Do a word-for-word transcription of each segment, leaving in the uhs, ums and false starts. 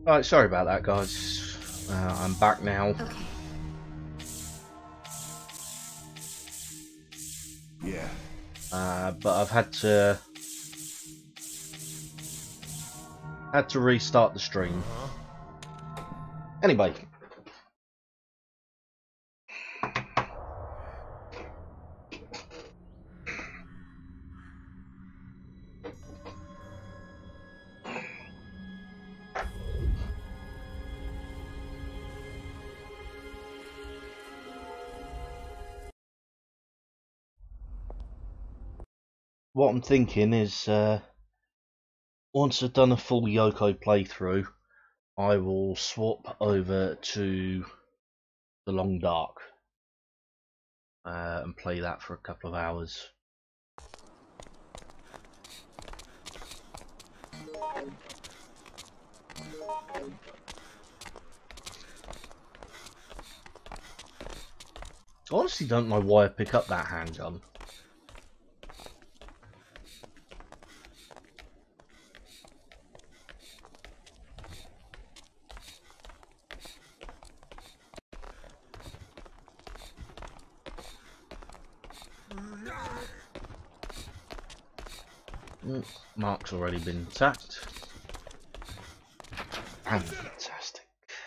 Right, sorry about that, guys. Uh, I'm back now. Okay. Yeah. Uh, but I've had to had to restart the stream. Anyway, what I'm thinking is, uh, once I've done a full Yoko playthrough, I will swap over to the Long Dark uh, and play that for a couple of hours. I honestly don't know why I pick up that handgun. Mm, Mark's already been attacked. And fantastic.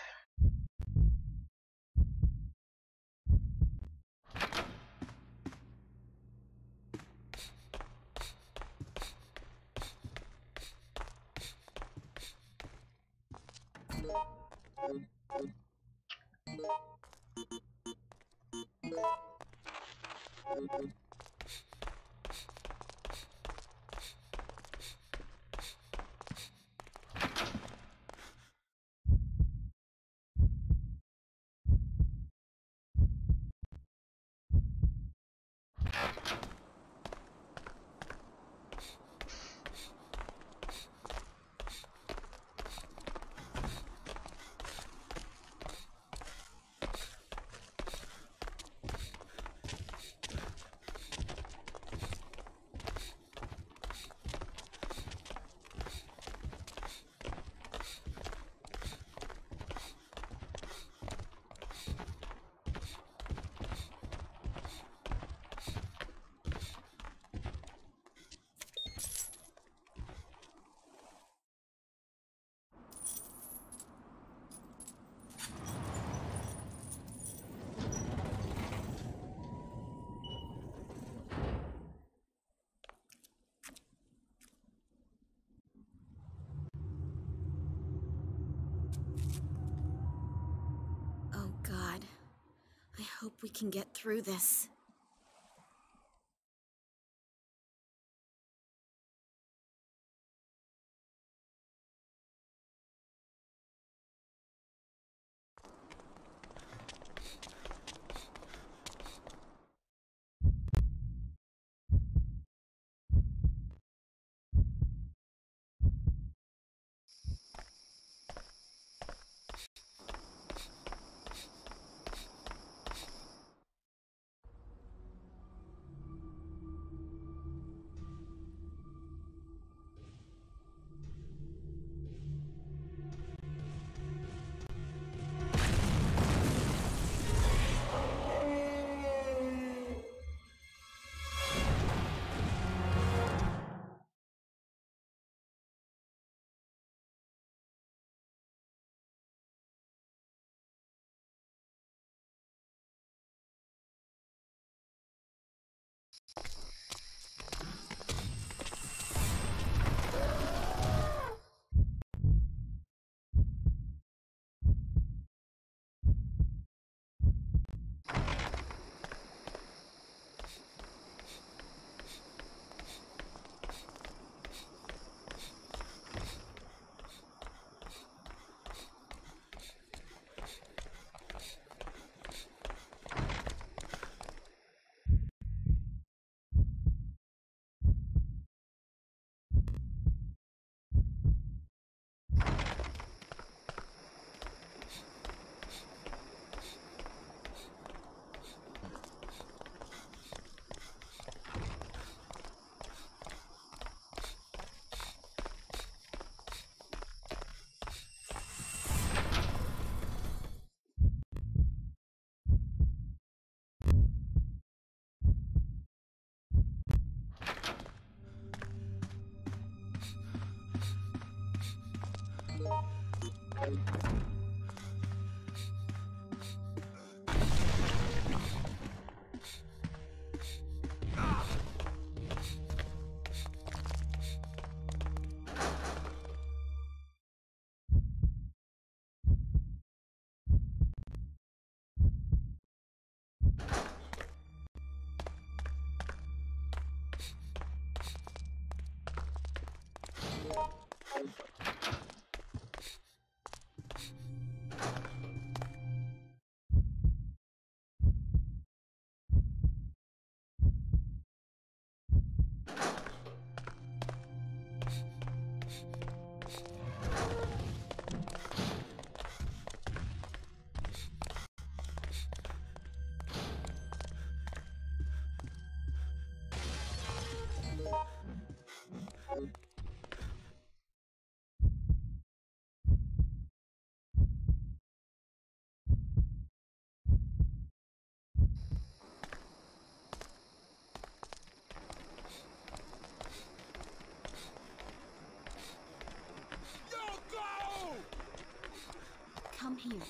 Oh God. I hope we can get through this. Yoko! Come here.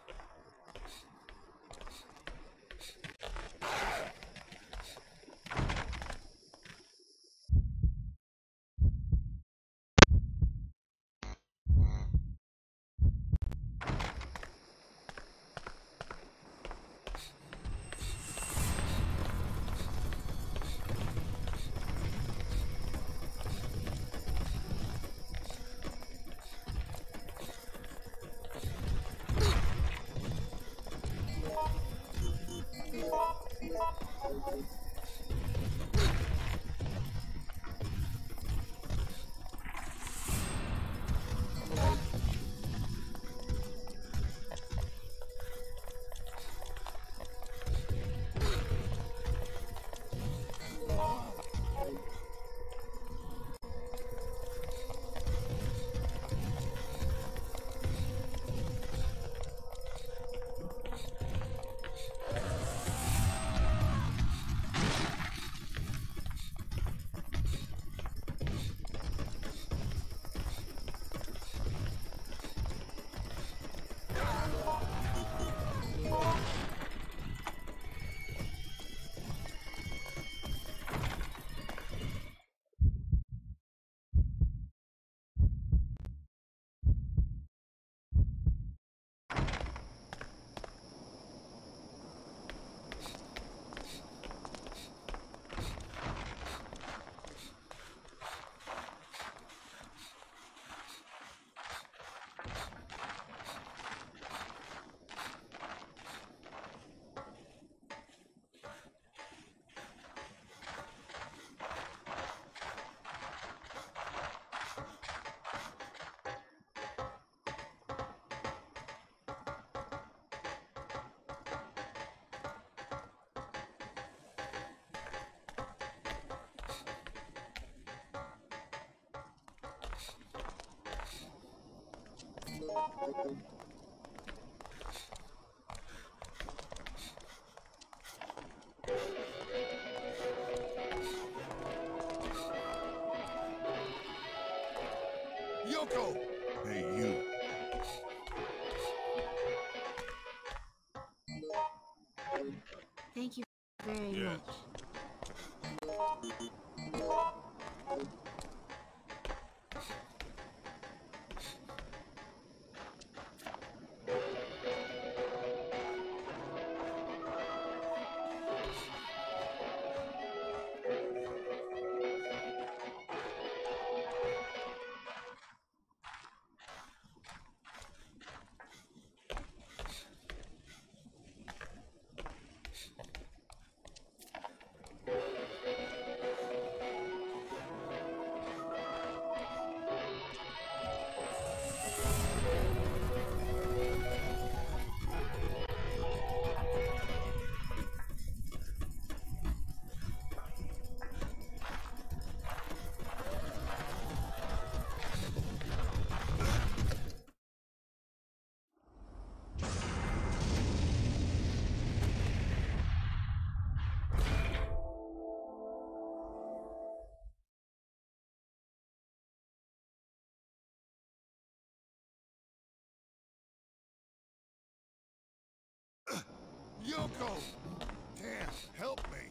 Yoko! Hey, you. Thank you very Yeah. much. Yoko! Damn, help me!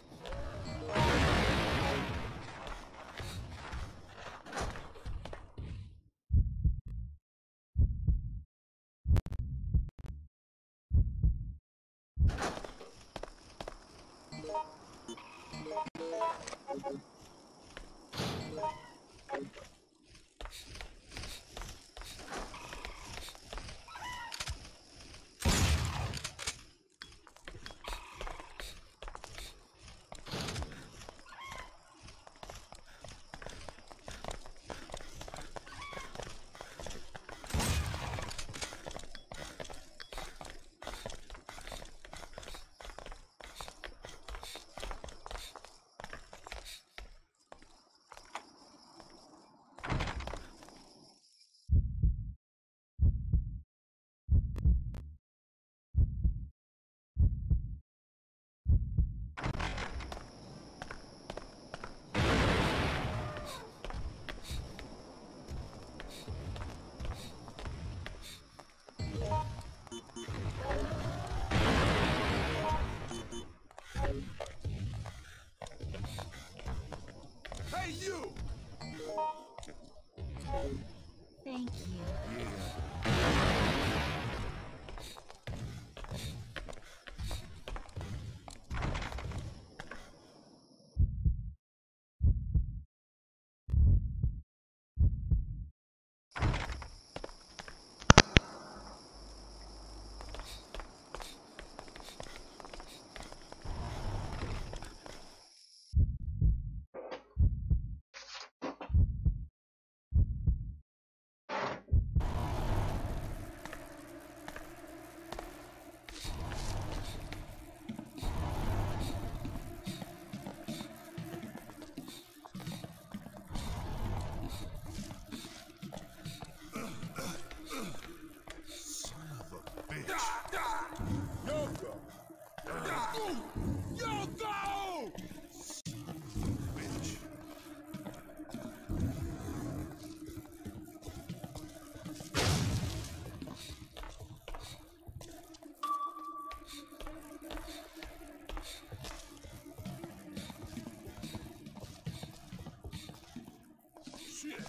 Hey, you! Thank you. Yoko! Yoko! Bitch. Shit.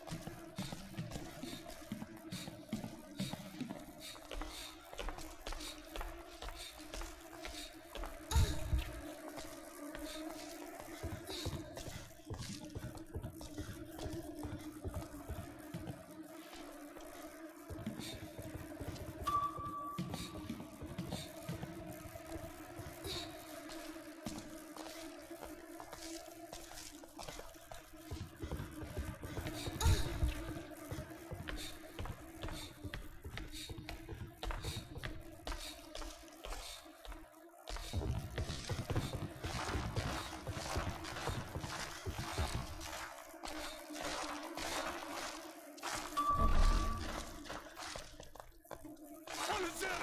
On the center!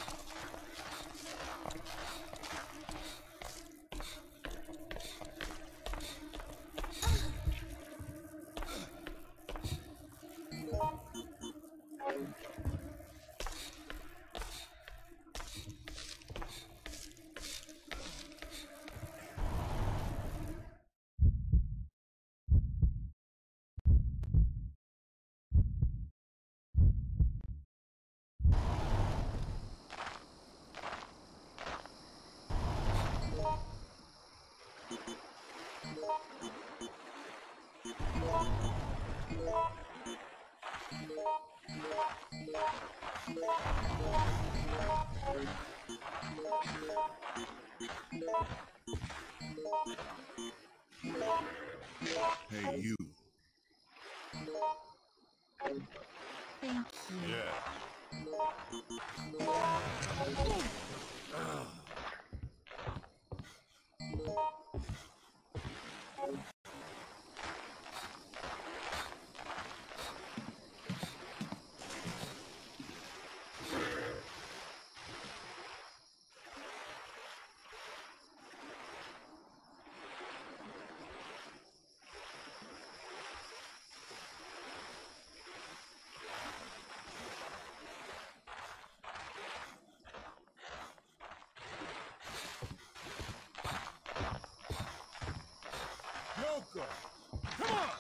Hey, you. Thank you. Yeah. Yoko! Come on!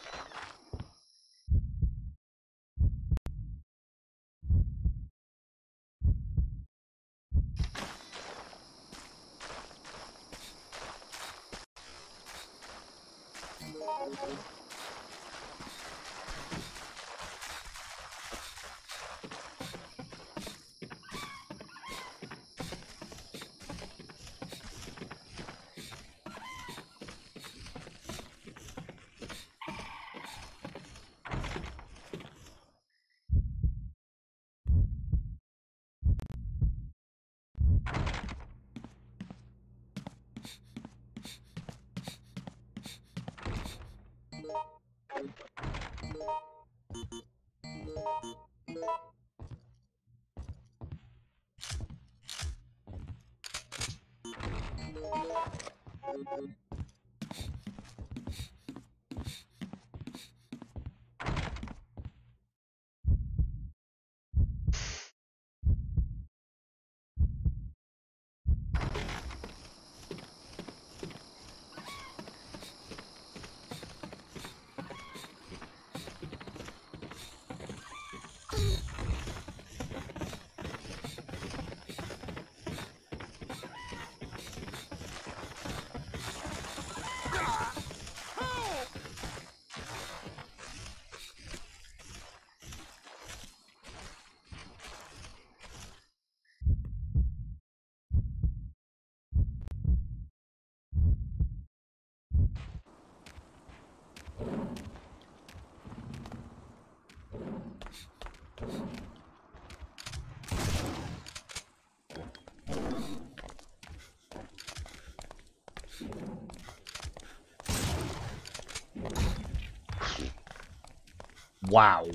Wow.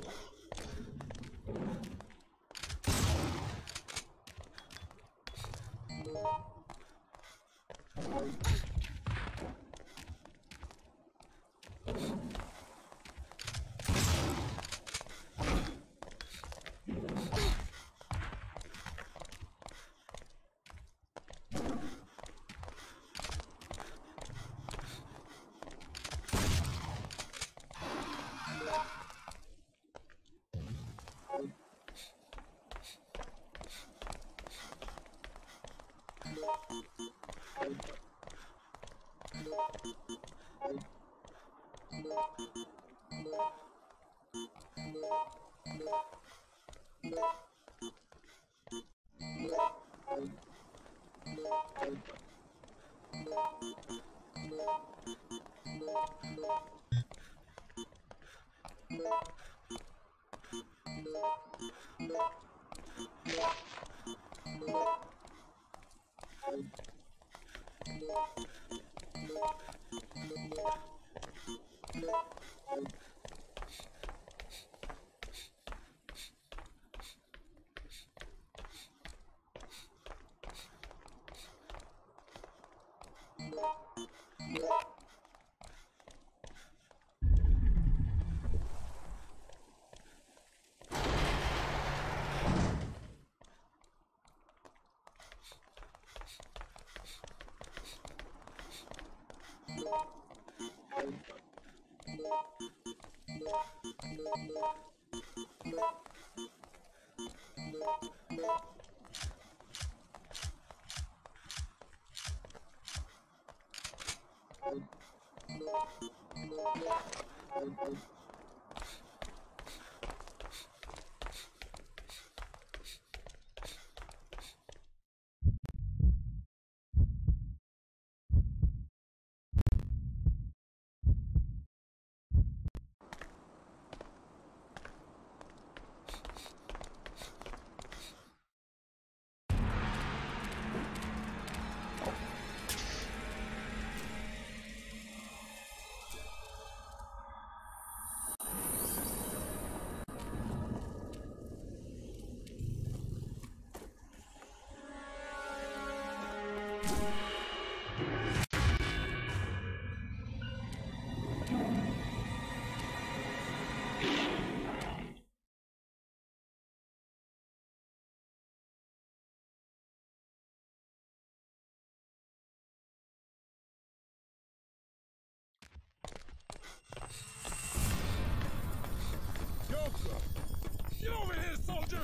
Get over here, soldier!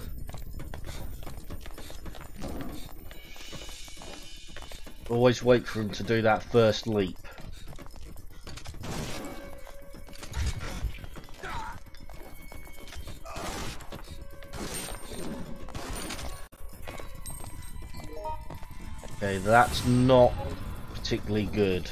Always wait for him to do that first leap. Okay, that's not particularly good.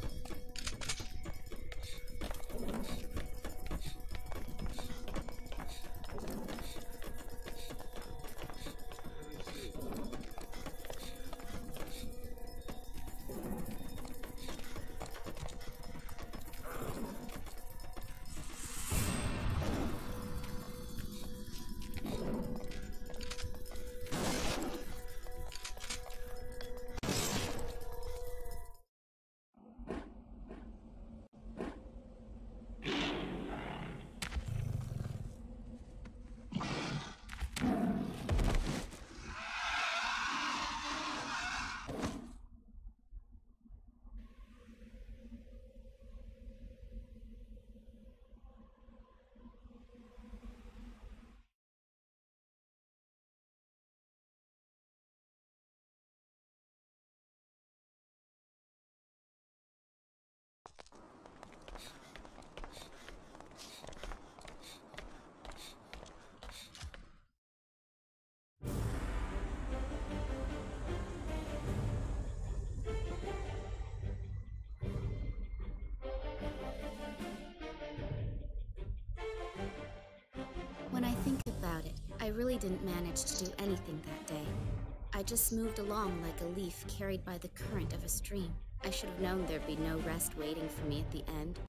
When I think about it, I really didn't manage to do anything that day. I just moved along like a leaf carried by the current of a stream. I should have known there'd be no rest waiting for me at the end.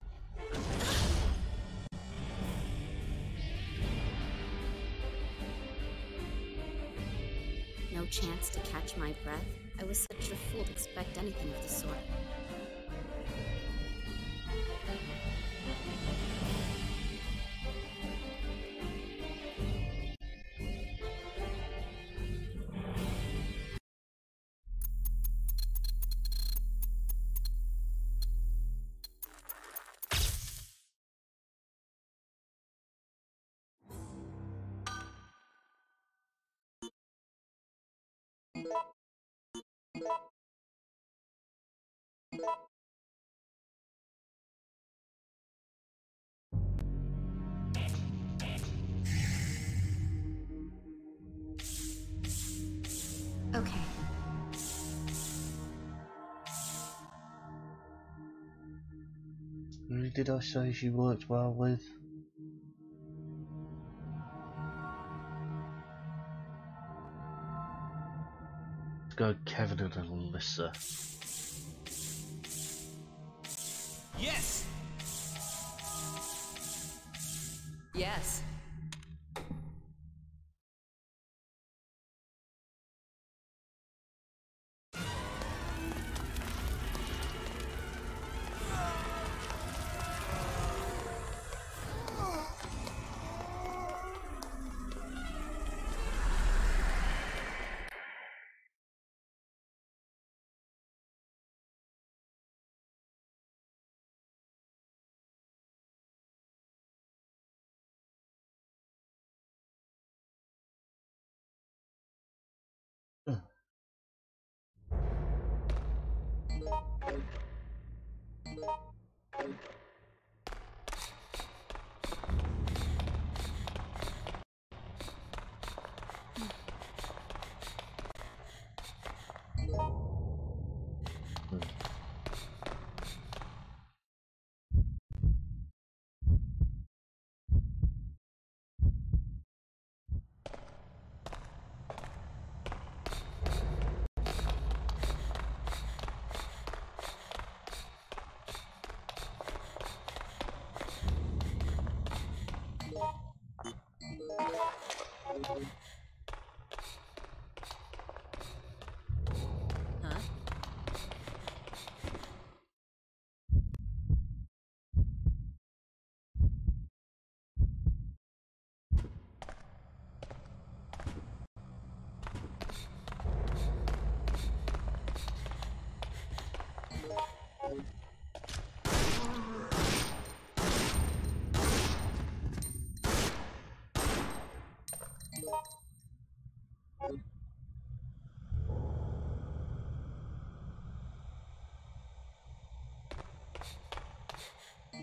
No chance to catch my breath. I was such a fool to expect anything of the sort. Okay. Who did I say she worked well with? Let's go Kevin and Alyssa. Yes! Yes.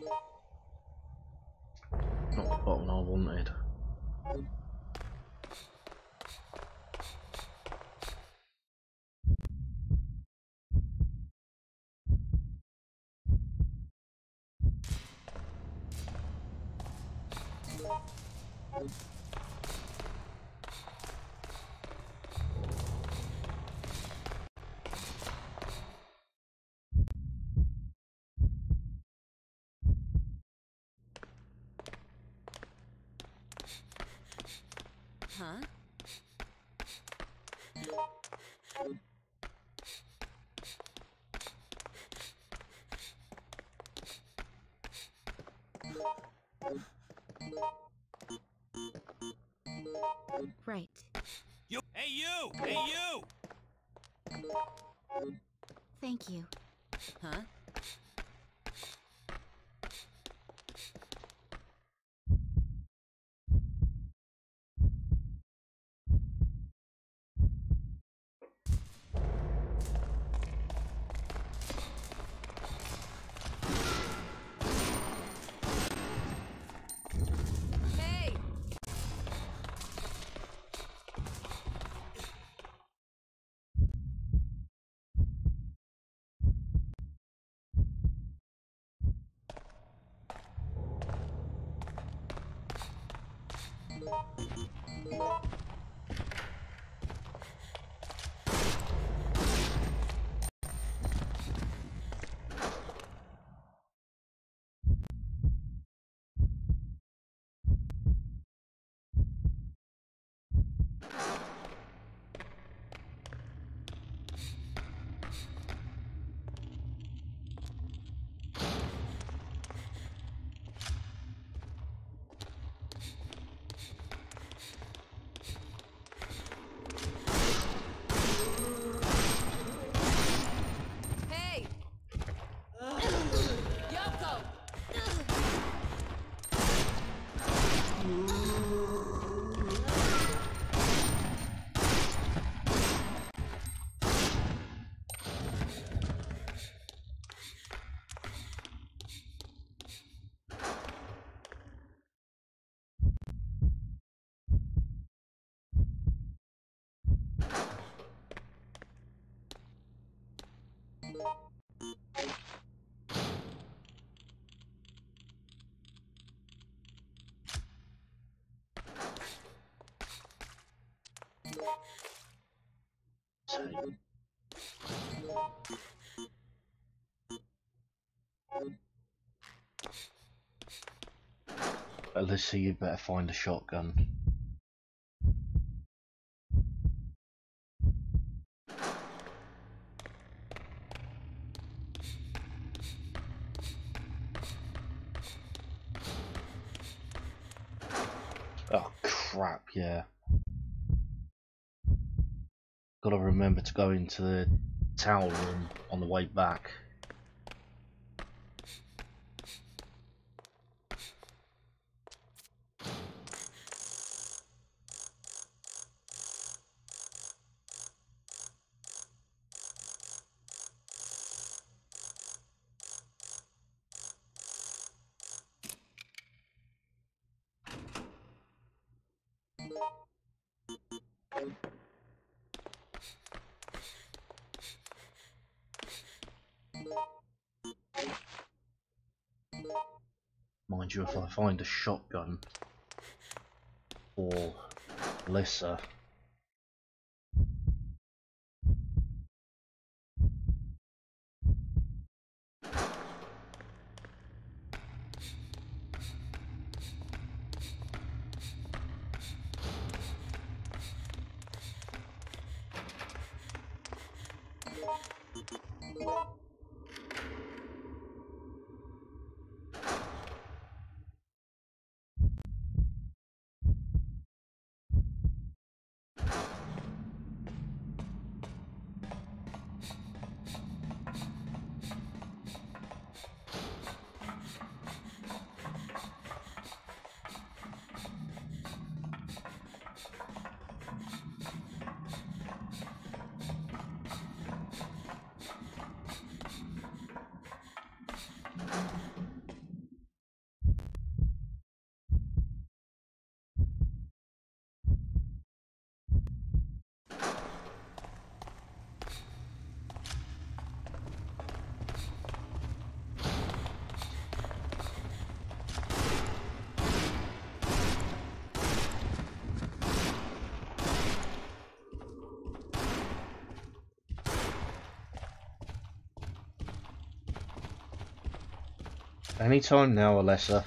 Not the button I wanted. Huh? Right. You. Hey, you! Hey, you! Thank you. Huh? Hey! Hey! Yoko! So, Alyssa, you better find a shotgun. Oh crap, yeah. Gotta remember to go into the towel room on the way back. Mind you, if I find a shotgun for Alyssa, Anytime now, Alessa.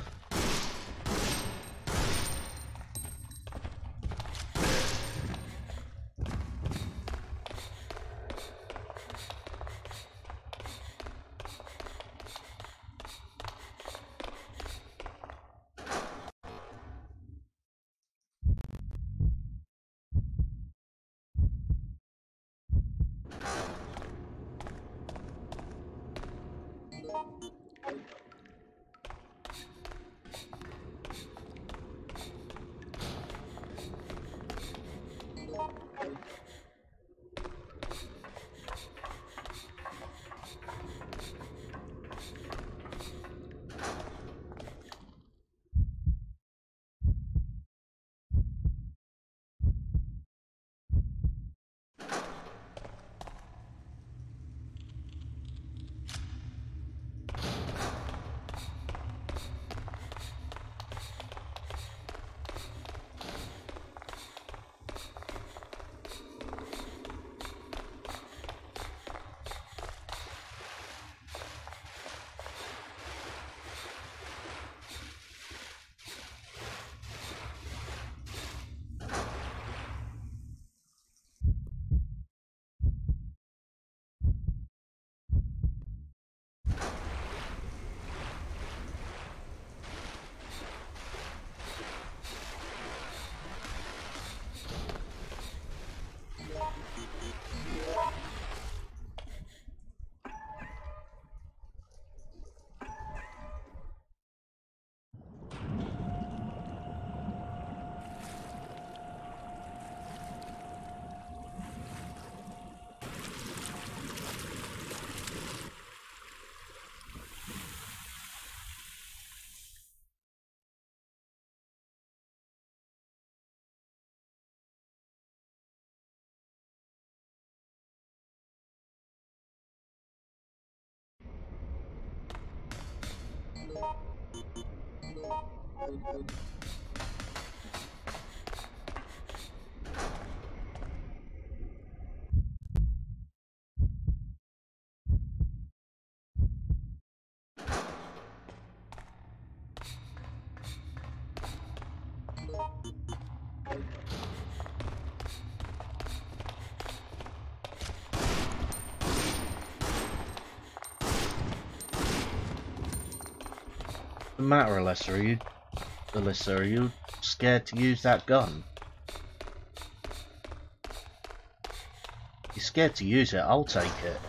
What's the matter, Alessa? Are you, Alyssa, are you scared to use that gun? You're scared to use it, I'll take it.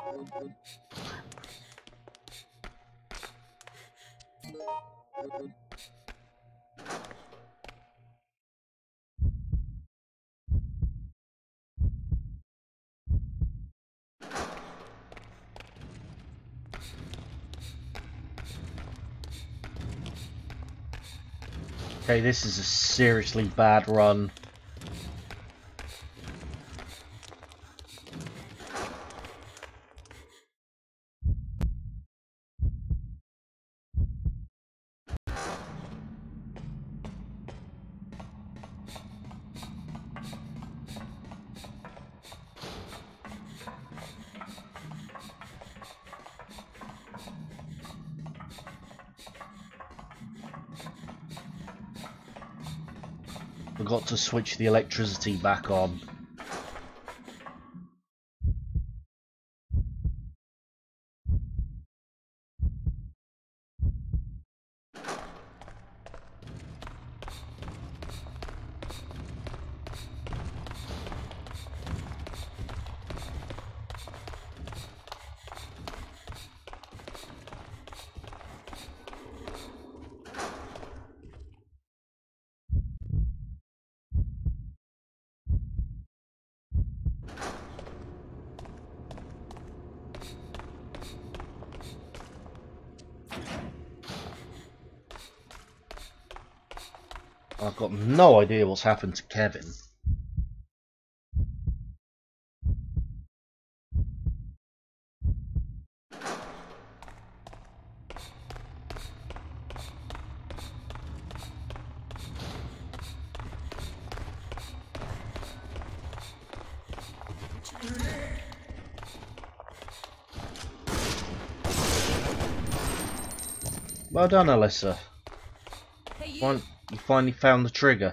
Okay, this is a seriously bad run. Forgot to switch the electricity back on. I've got no idea what's happened to Kevin. Well done, Alyssa. Hey, you. Fin- you finally found the trigger.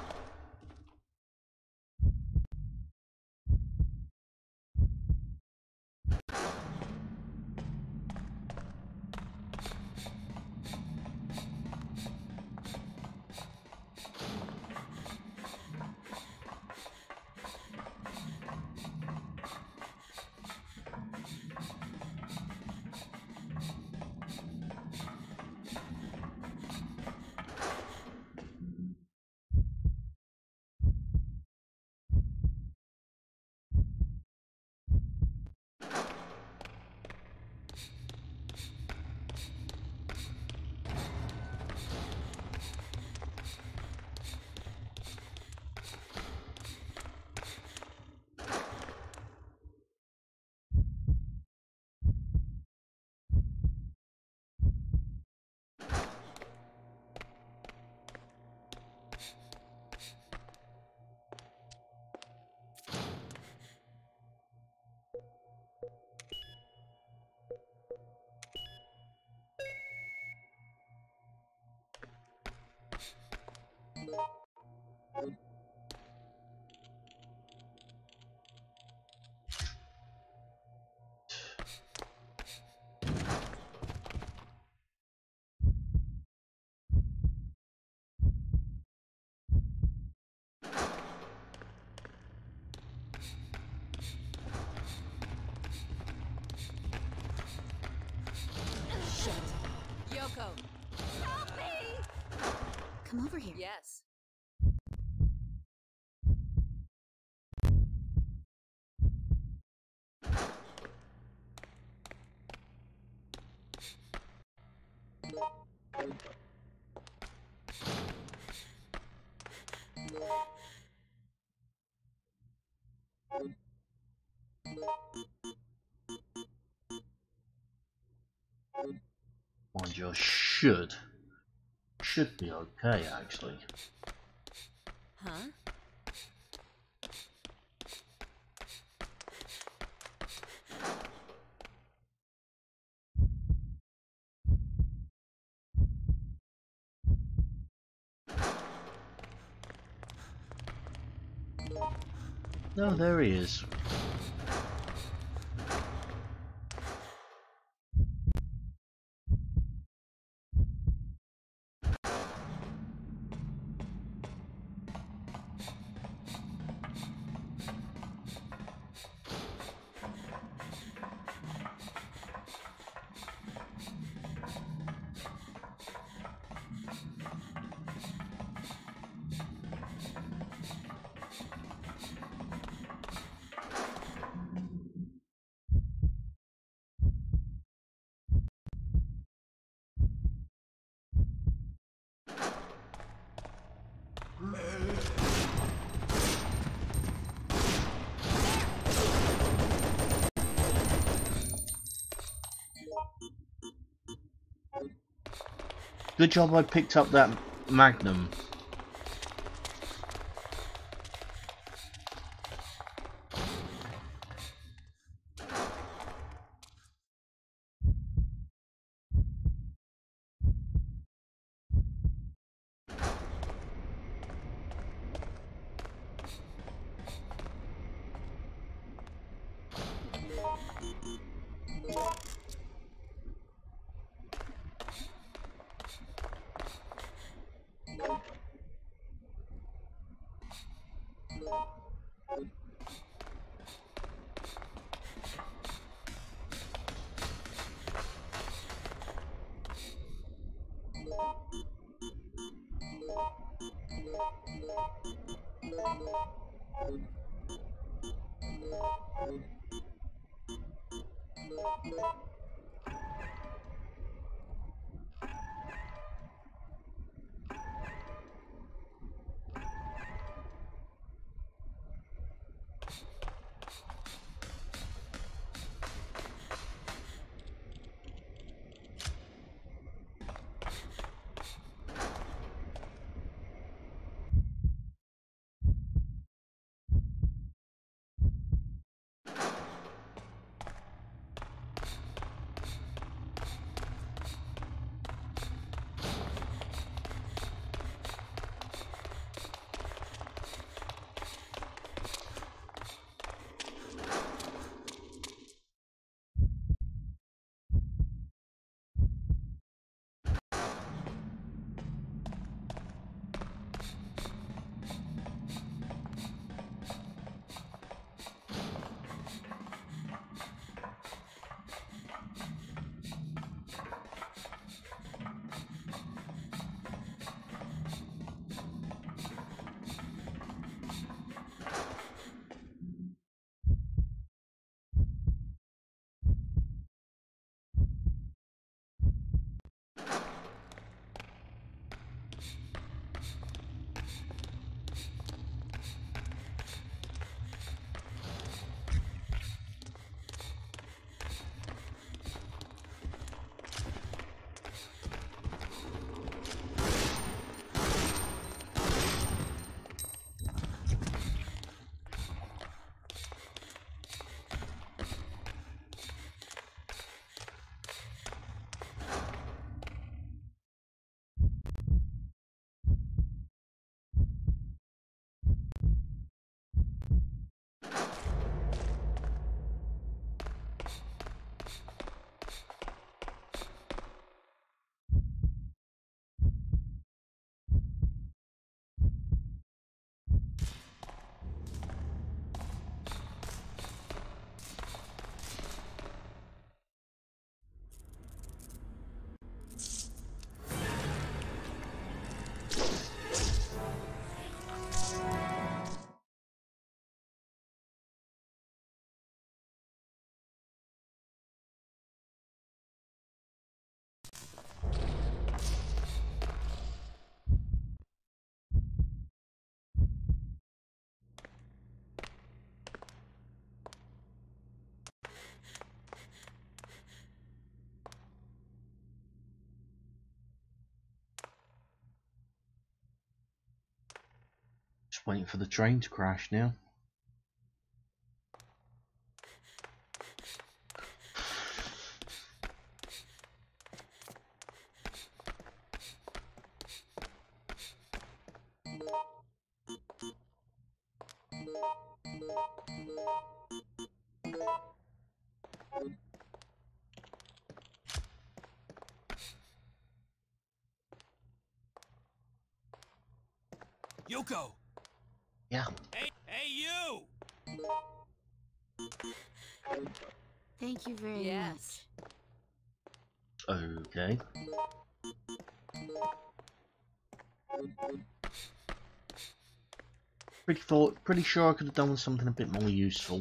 Yoko. Help me! Come over here. Yes. Mind you, I should. Should be okay, actually. Huh? No, there he is. Good job I picked up that Magnum. Just waiting for the train to crash now. Yoko! Yeah. Hey, hey, you! Thank you very Yes. much. Okay. Pretty thought, pretty sure I could have done with something a bit more useful.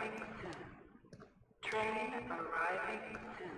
arriving soon. Train arriving soon.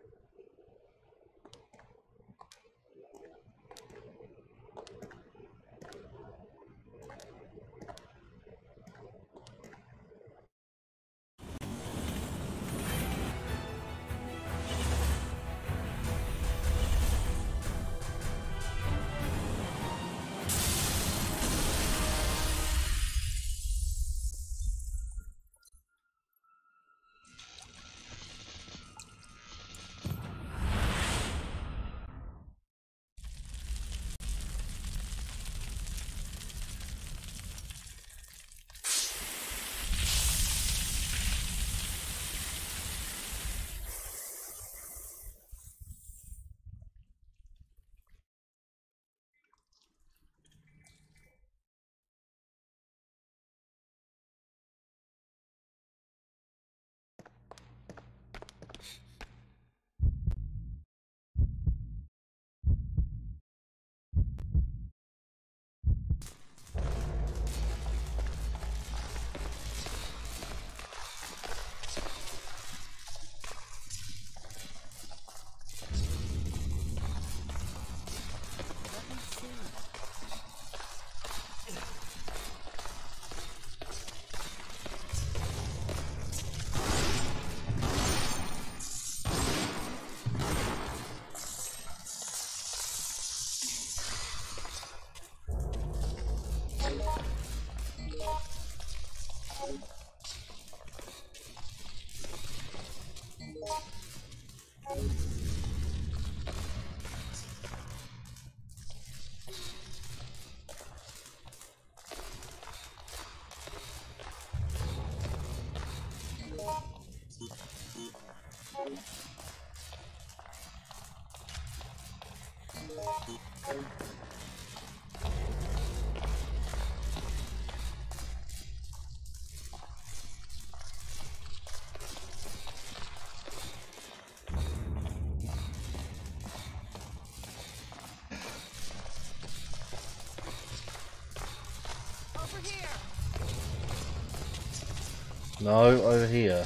No, over here.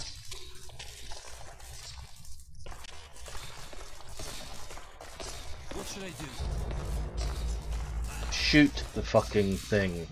What should I do? Shoot the fucking thing.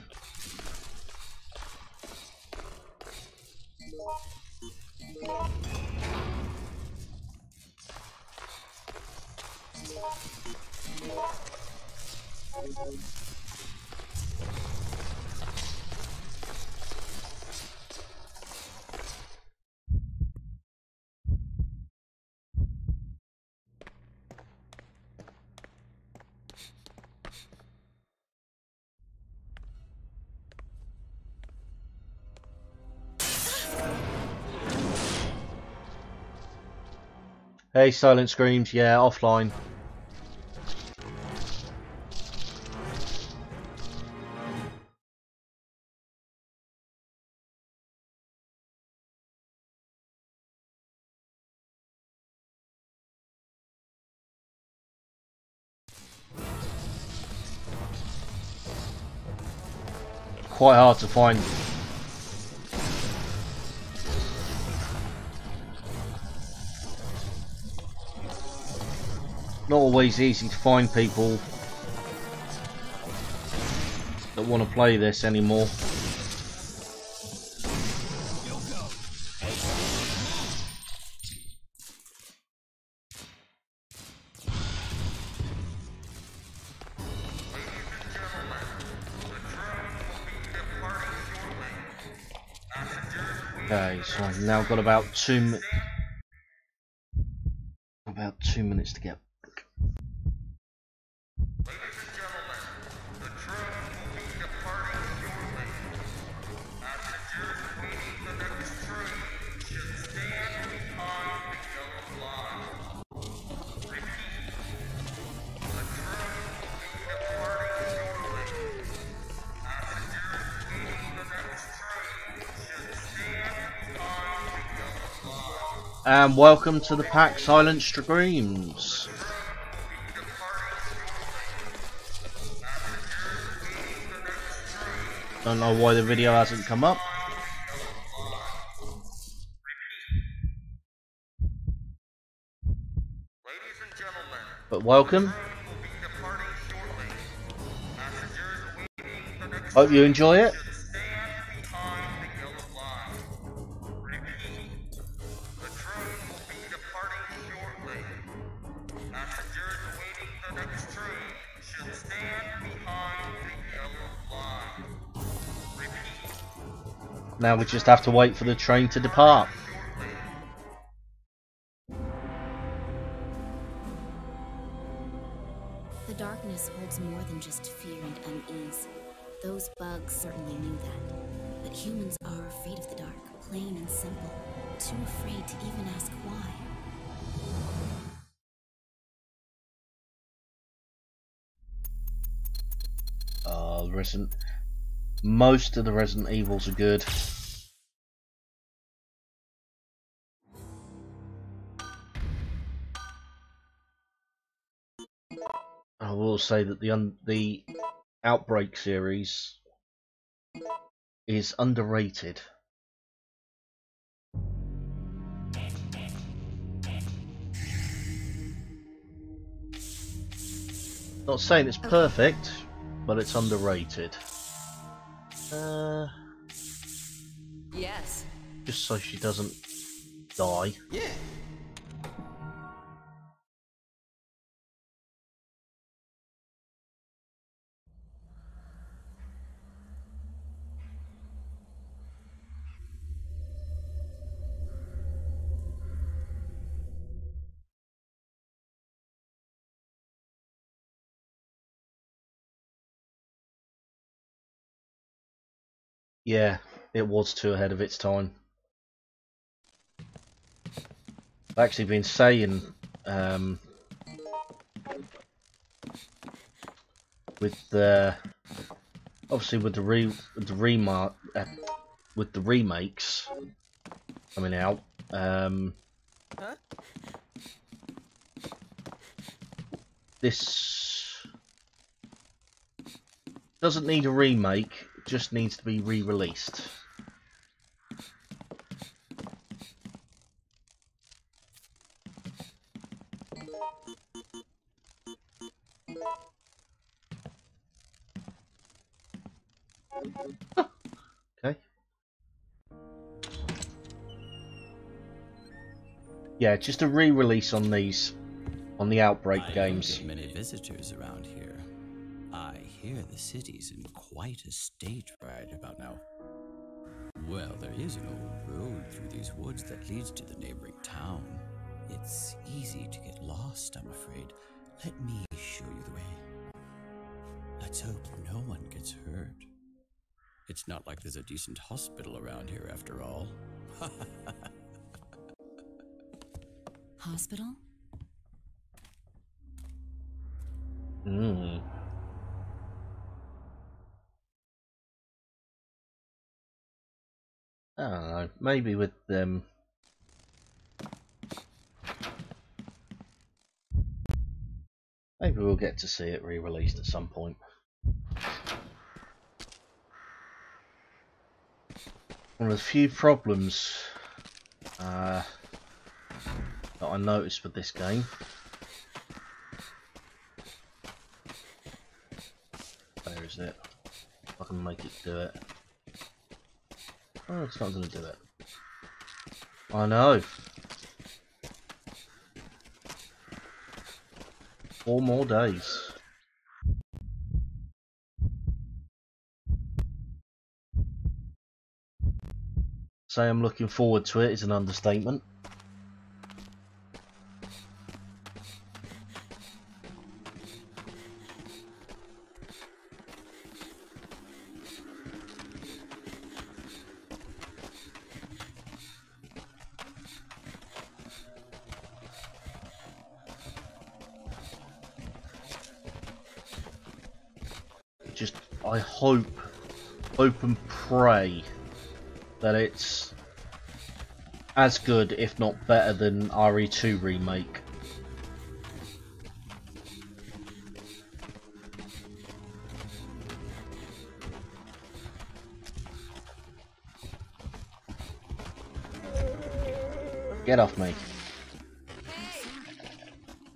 Hey, Silent Screams, yeah, offline. Quite hard to find. Not always easy to find people that want to play this anymore. Yoko! Okay, so I've now got about two mi- about two minutes to get. And welcome to the pack Silent Streams. Don't know why the video hasn't come up. But welcome. Hope you enjoy it. Now we just have to wait for the train to depart. The darkness holds more than just fear and unease. Those bugs certainly knew that. But humans are afraid of the dark, plain and simple. Too afraid to even ask why. Uh, Resident... Most of the Resident Evils are good. I will say that the un the Outbreak series is underrated. Not saying it's perfect, but it's underrated. Uh, Yes. just so she doesn't die. Yeah. Yeah, it was too ahead of its time. I've actually been saying, um, with the obviously with the re with the remark uh, with the remakes coming out, um, Huh? this doesn't need a remake, it just needs to be re-released. Okay. Yeah, just a re-release on these, on the Outbreak I games. don't get many visitors around here. I hear the city's in quite a state right about now. Well, there is an old road through these woods that leads to the neighboring town. It's easy to get lost, I'm afraid. Let me show you the way. Let's hope no one gets hurt. It's not like there's a decent hospital around here after all. Hospital? Hmm. I don't know. Maybe with them. Maybe we'll get to see it re-released at some point. One of the few problems uh, that I noticed with this game where is it? If I can make it do it. Oh, it's not going to do it. I know. Four more days. Say I'm looking forward to it is an understatement. Just, I hope, hope and pray that it's as good, if not better, than R E two Remake. Get off me.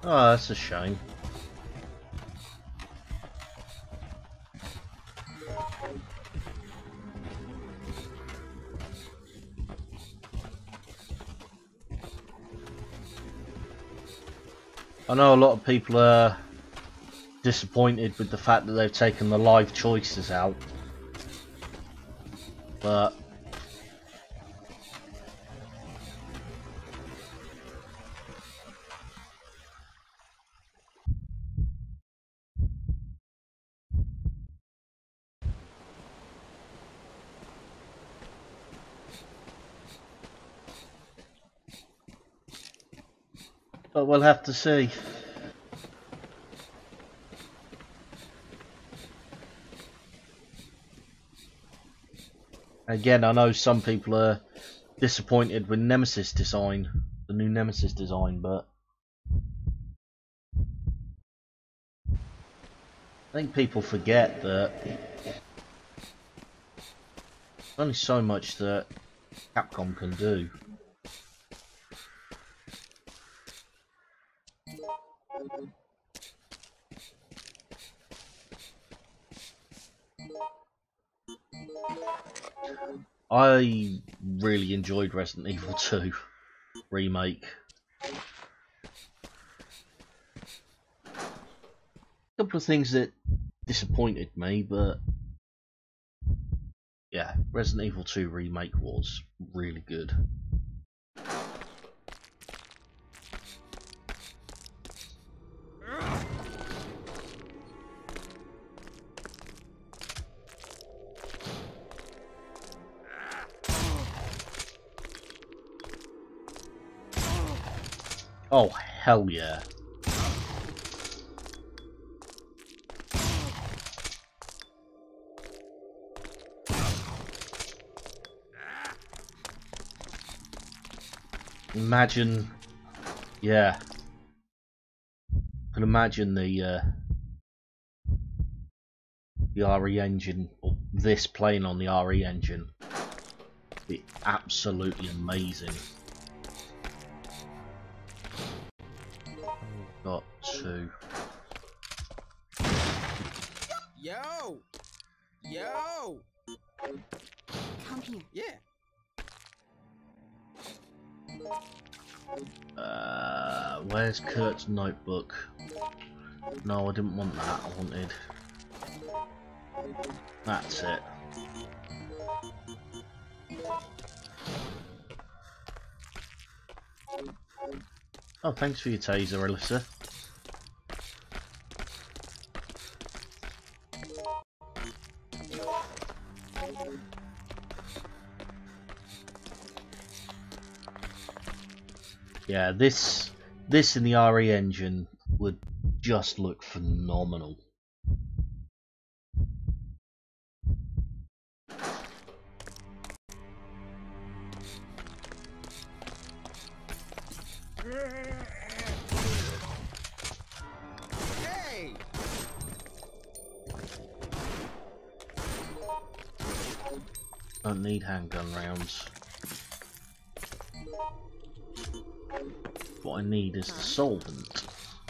Oh, that's a shame. I know a lot of people are disappointed with the fact that they've taken the live choices out, but but we'll have to see. Again, I know some people are disappointed with Nemesis design, the new Nemesis design, but I think people forget that there's only so much that Capcom can do. I really enjoyed Resident Evil two Remake. A couple of things that disappointed me, but yeah, Resident Evil two Remake was really good. Oh, hell yeah. Imagine, yeah. I can imagine the uh, the R E engine, or this playing on the R E engine. Be absolutely amazing. Got two. Yo! Yo! Come here. Yeah. Uh, where's Kurt's notebook? No, I didn't want that. I wanted. That's it. Oh, thanks for your taser, Alyssa. Yeah, this this in the R E engine would just look phenomenal. Hey! Don't need handgun rounds. What I need is the solvent.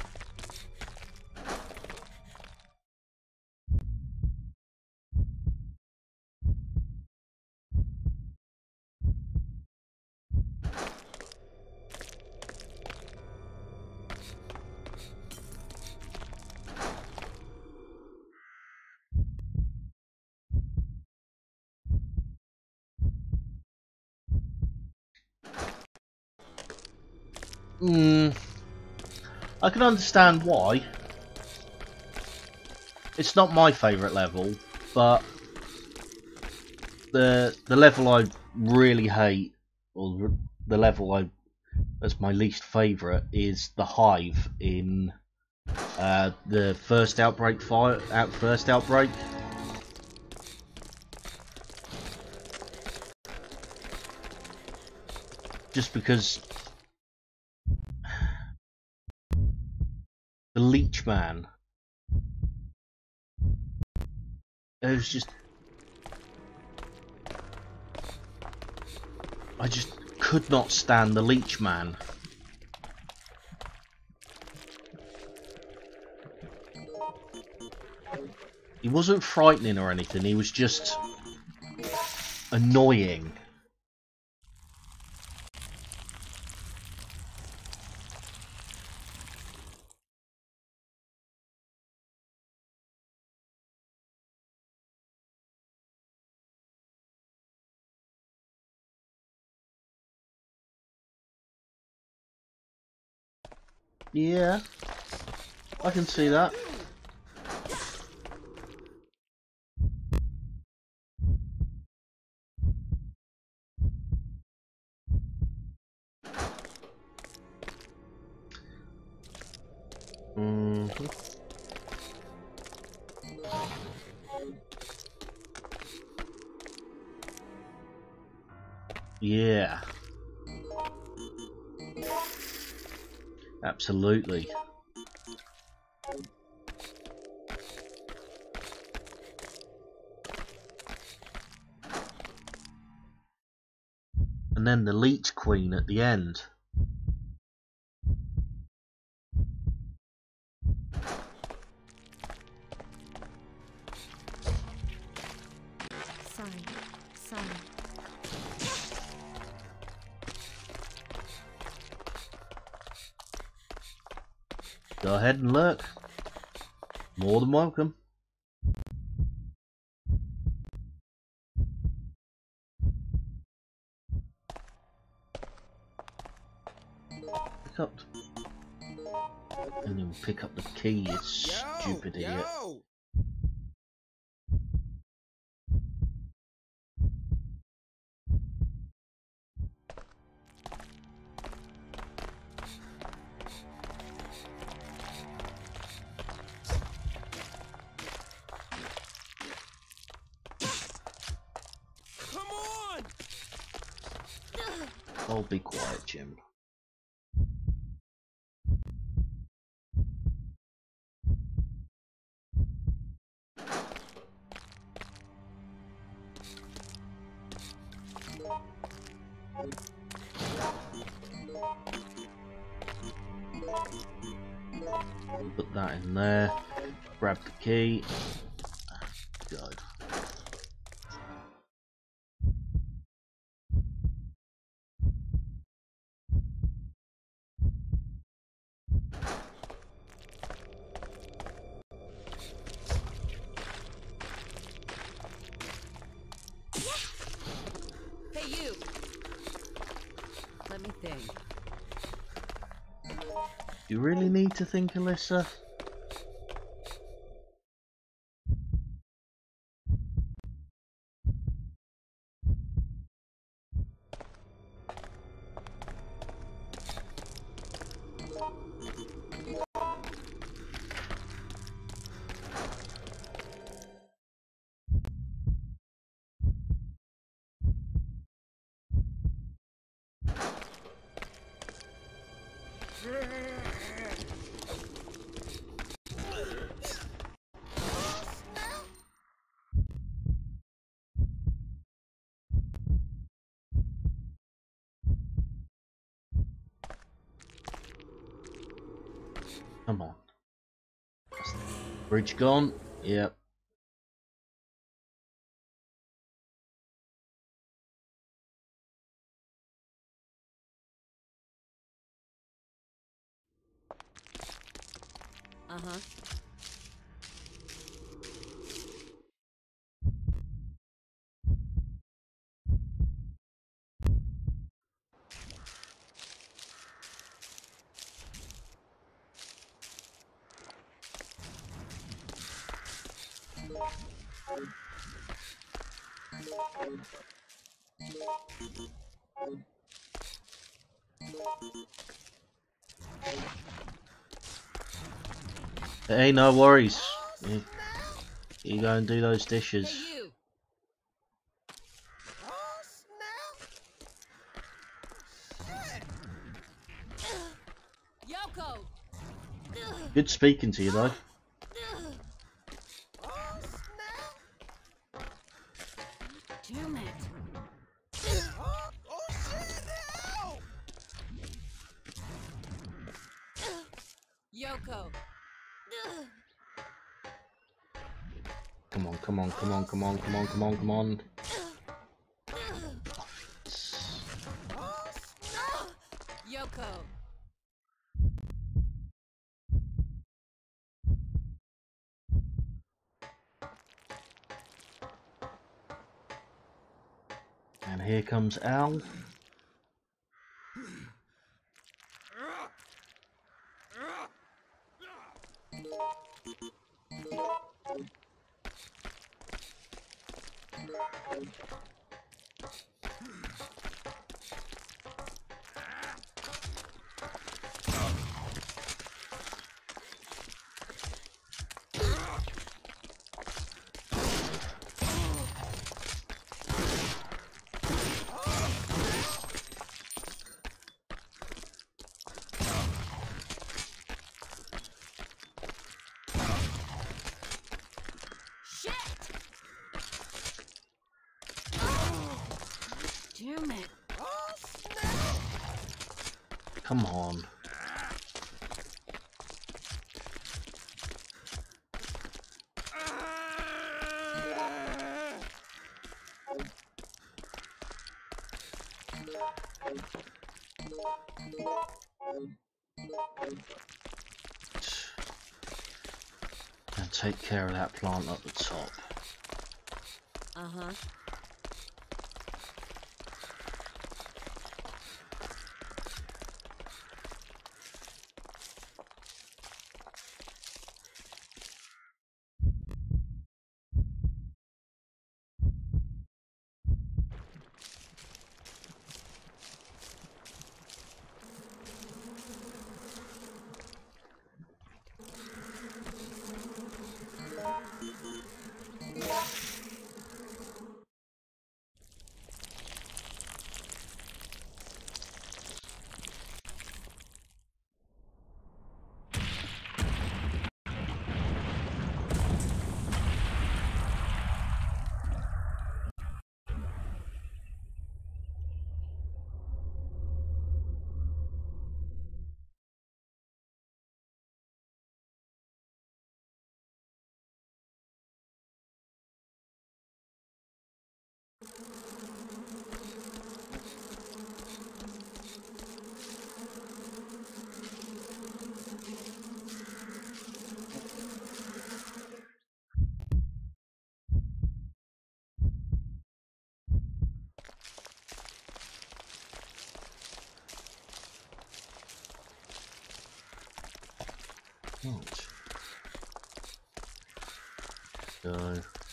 Hmm. I can understand why. It's not my favourite level, but the the level I really hate, or the level I that's my least favourite, is the Hive in uh, the first Outbreak fire. Out first Outbreak. Just because the Leech Man, it was just, I just could not stand the Leech Man. He wasn't frightening or anything, he was just annoying. Yeah, I can see that. Mm-hmm. Yeah. Absolutely. And then the Leech Queen at the end. Sorry. Sorry. Go ahead and look. More than welcome. Pick up. And then pick up the key, you stupid yo, idiot. Yo. Come on. Oh, be quiet, Jim. Put that in there. Grab the key. Go. Hey, you. Let me think. You really need to think, Alyssa? Come on. Bridge gone? Yep. Uh-huh. Hey, no worries. You, you go and do those dishes. Hey, you. Oh, snap. Yoko. Good speaking to you, though. Oh, snap. Damn it. Oh, oh shit, help. Yoko. Come on, come on, come on, come on, come on, come on, come on. Yoko. And here comes Al. Damn it. Come on. And take care of that plant at the top. Uh-huh. Right. Go.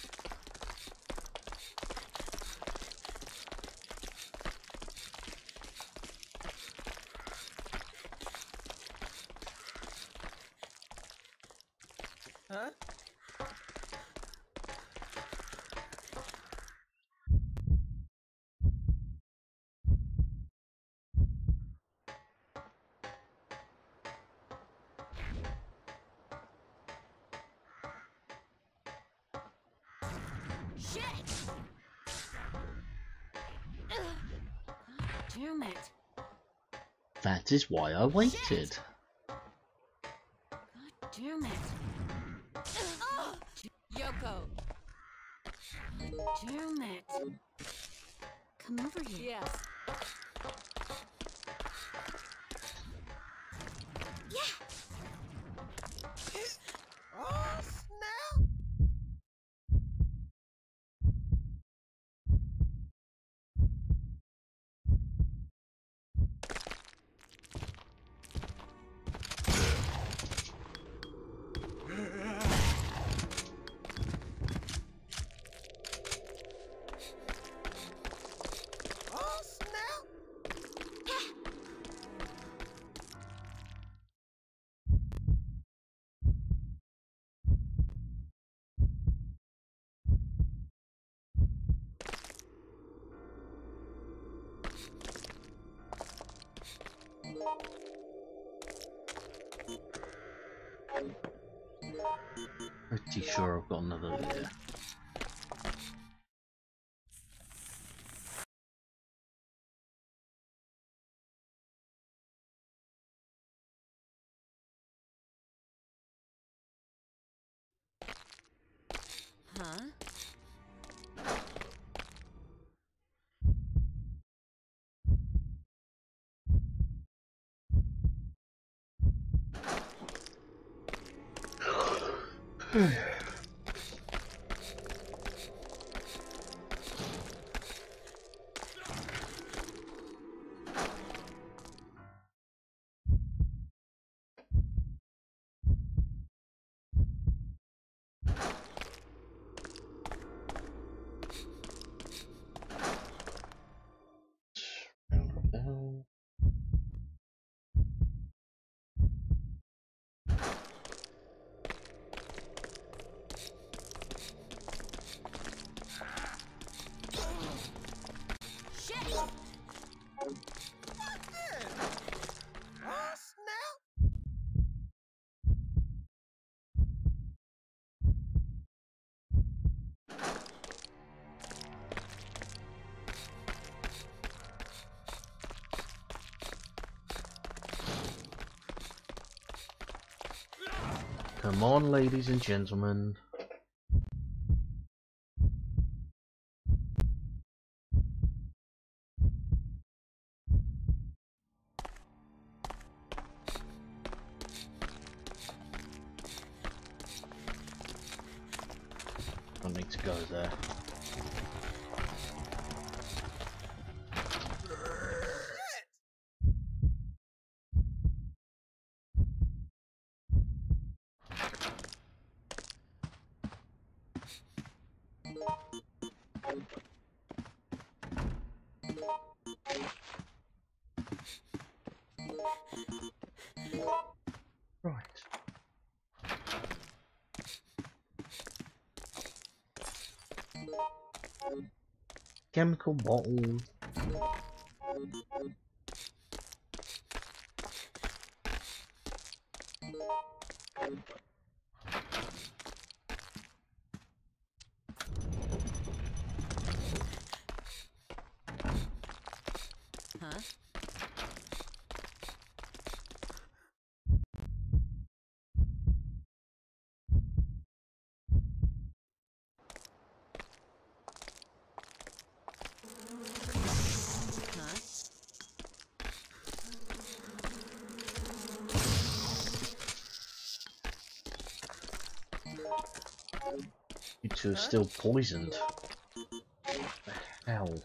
Huh? Shit! Damn it. That is why I waited. God damn it. Yoko. Damn it. Come over here. Yes. Oh, snap! Oh, snap! Pretty sure I've got another here. Huh? Round bell. Shit! Oh, snap! Come on, ladies and gentlemen. I need to go there. Right. Chemical bottle. Huh? Huh? You two are Huh? still poisoned. The hell?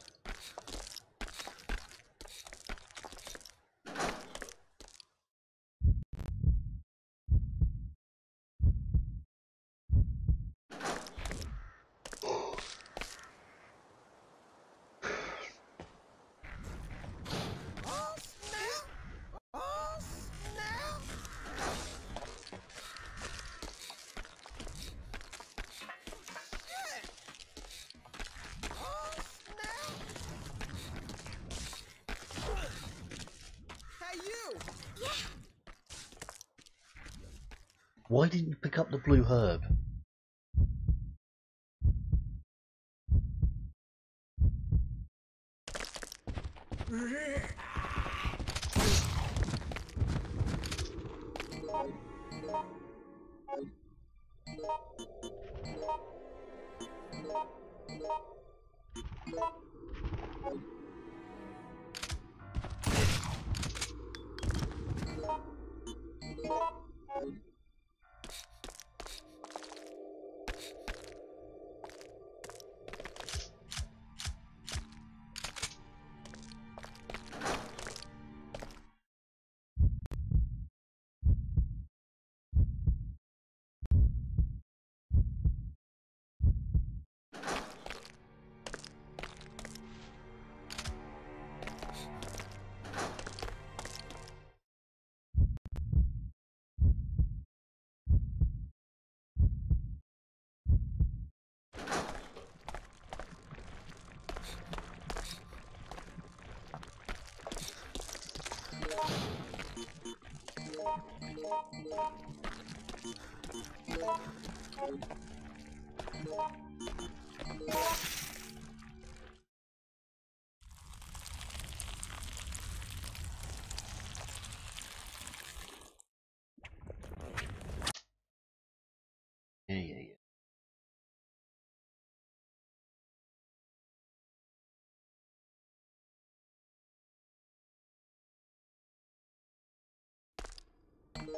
Oh, snap! Oh, snap! Shit! Oh, snap! Hey, you! Why didn't you pick up the blue herb? Yeah, yeah, yeah.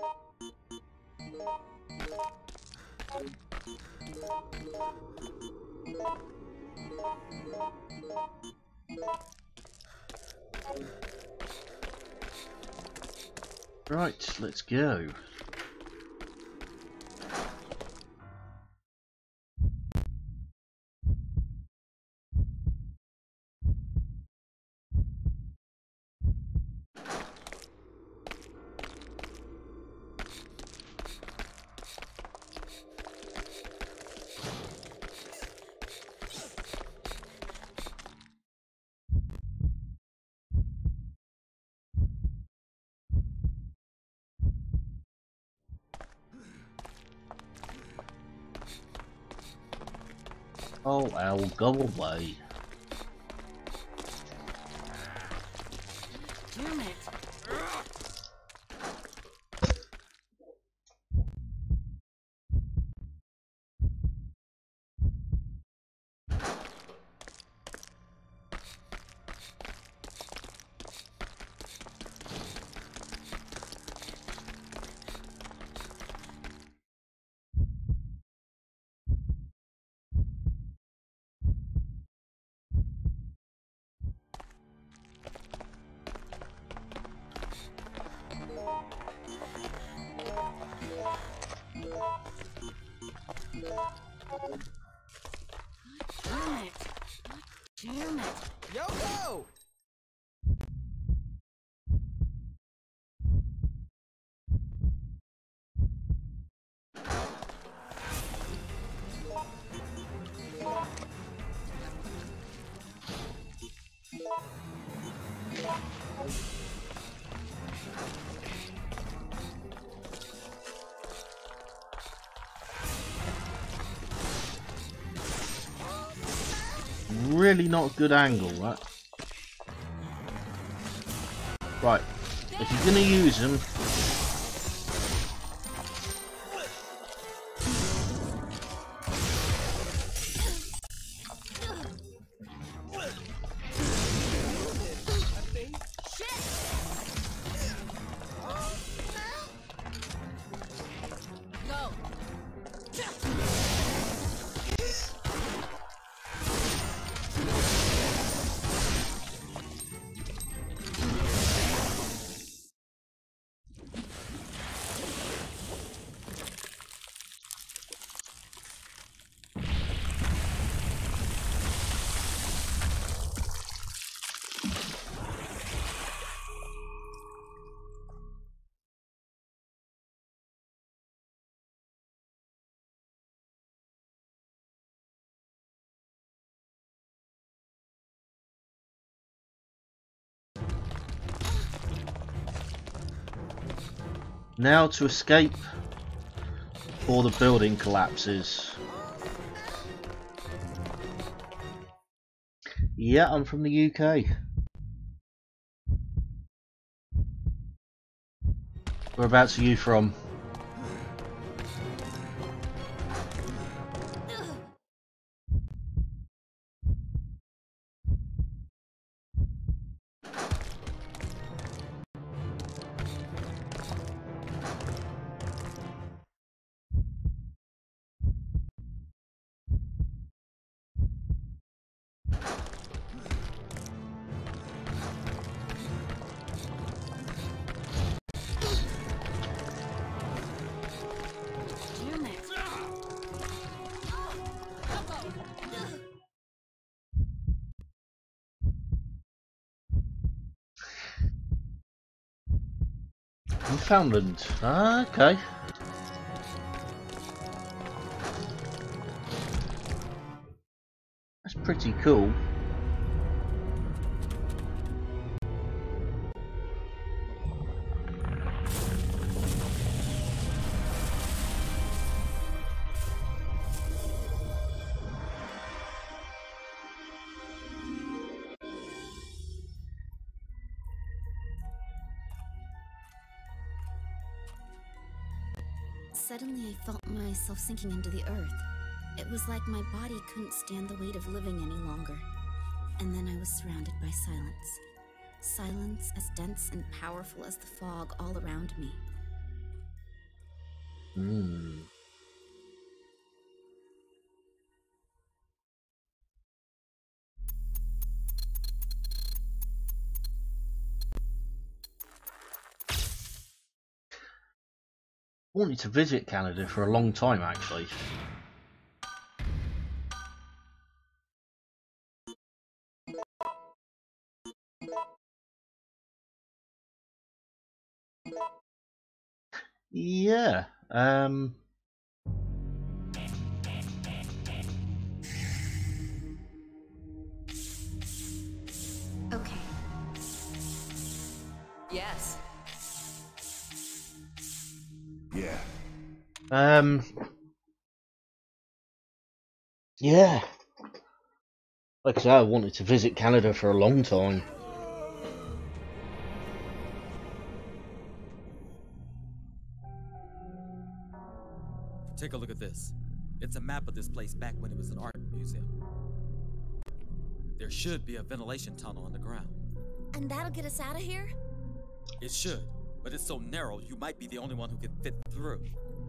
Right, let's go. Oh, Al, go away. Damn it. Damn it. Damn it. Yoko! Really not a good angle, that. Right, if you're gonna use them, Go. now to escape before the building collapses. Yeah, I'm from the U K. Whereabouts are you from? Damn it. Newfoundland. Ah, okay. That's pretty cool. Suddenly I felt myself sinking into the earth. It was like my body couldn't stand the weight of living any longer. And then I was surrounded by silence. Silence as dense and powerful as the fog all around me. Hmm. Wanted to visit Canada for a long time, actually. Yeah. Um. Okay. Yes. Yeah. Um. Yeah. Like I said, I wanted to visit Canada for a long time. Take a look at this. It's a map of this place back when it was an art museum. There should be a ventilation tunnel underground. And that'll get us out of here? It should, but it's so narrow you might be the only one who can fit through.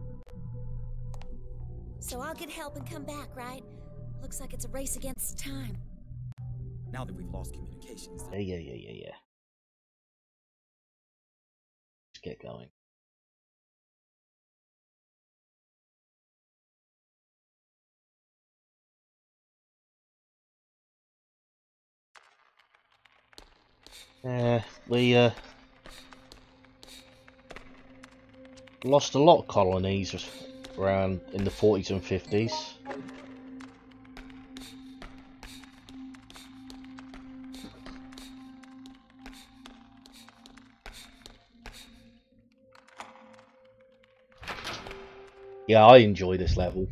So I'll get help and come back, right? Looks like it's a race against time. Now that we've lost communications, Yeah, yeah, yeah, yeah, yeah. Let's get going. Uh, we uh, lost a lot of colonies around in the forties and fifties. Yeah, I enjoy this level.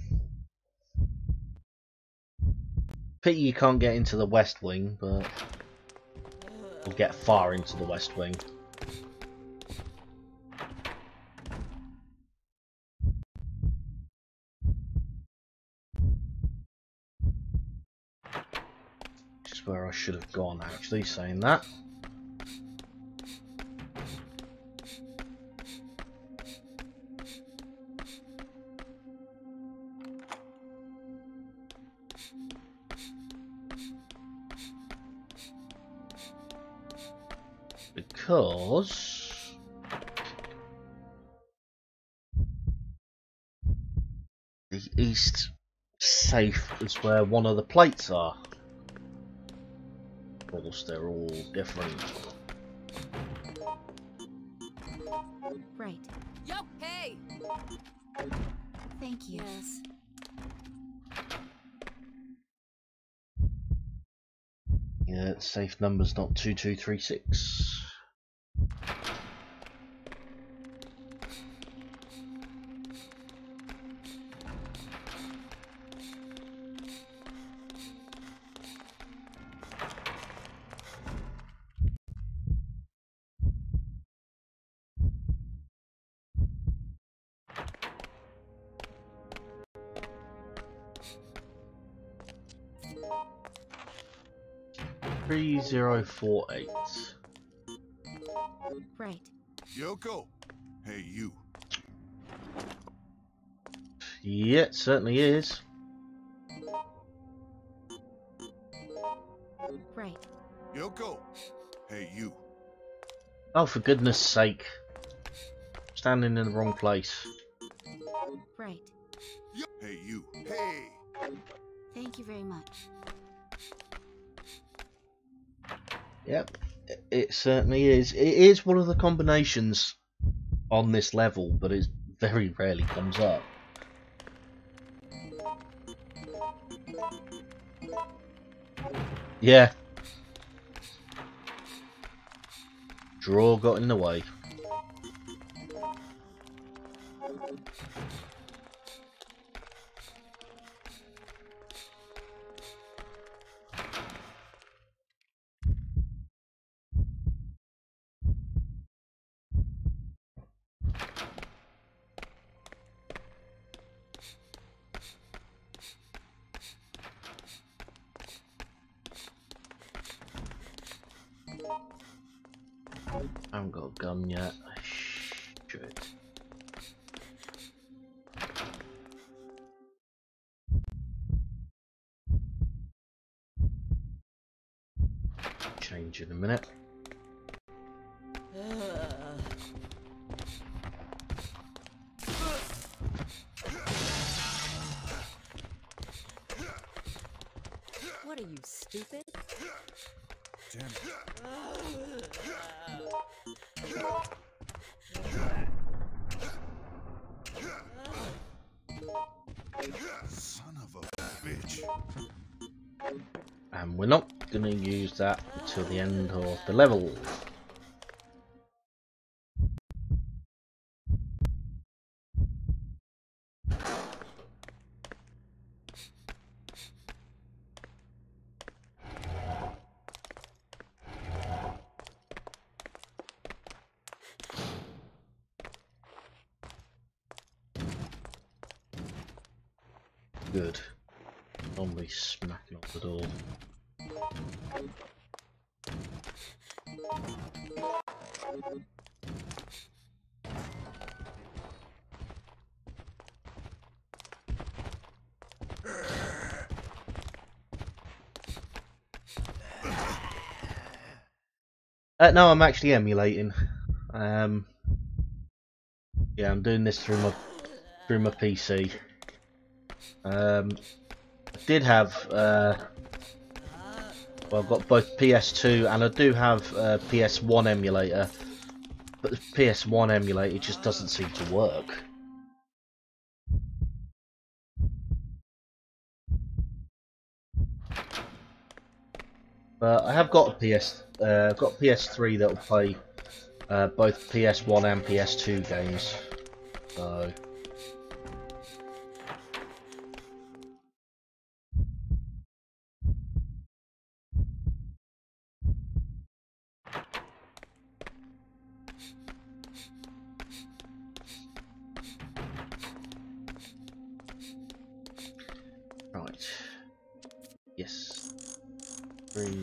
Pity you can't get into the West Wing, but we'll get far into the West Wing. Which is where I should have gone, actually, saying that. Because the east safe is where one of the plates are. Of course, they're all different. Right. Yo, hey! Thank you. Yes. Yeah, safe number's not two two three six. three zero four eight. Right. Yoko. Hey, you. Yeah, it certainly is. Right. Yoko. Hey, you. Oh, for goodness sake. Standing in the wrong place. Right. Yo- hey, you. Hey. Thank you very much. Yep, it certainly is. It is one of the combinations on this level, but it very rarely comes up. Yeah. Draw got in the way. I haven't got a gun yet. Shit. change in a minute. What are you, stupid? Damn it. Son of a bitch. And we're not going to use that until the end of the level. Good. Zombie smacking off the door. Uh, no, I'm actually emulating. Um, yeah, I'm doing this through my through my P C. Um, I did have, uh, well, I've got both P S two and I do have a P S one emulator, but the P S one emulator just doesn't seem to work. But I have got a P S, uh, I've got P S three that will play uh, both P S one and P S two games. So. Right. Yes. Three.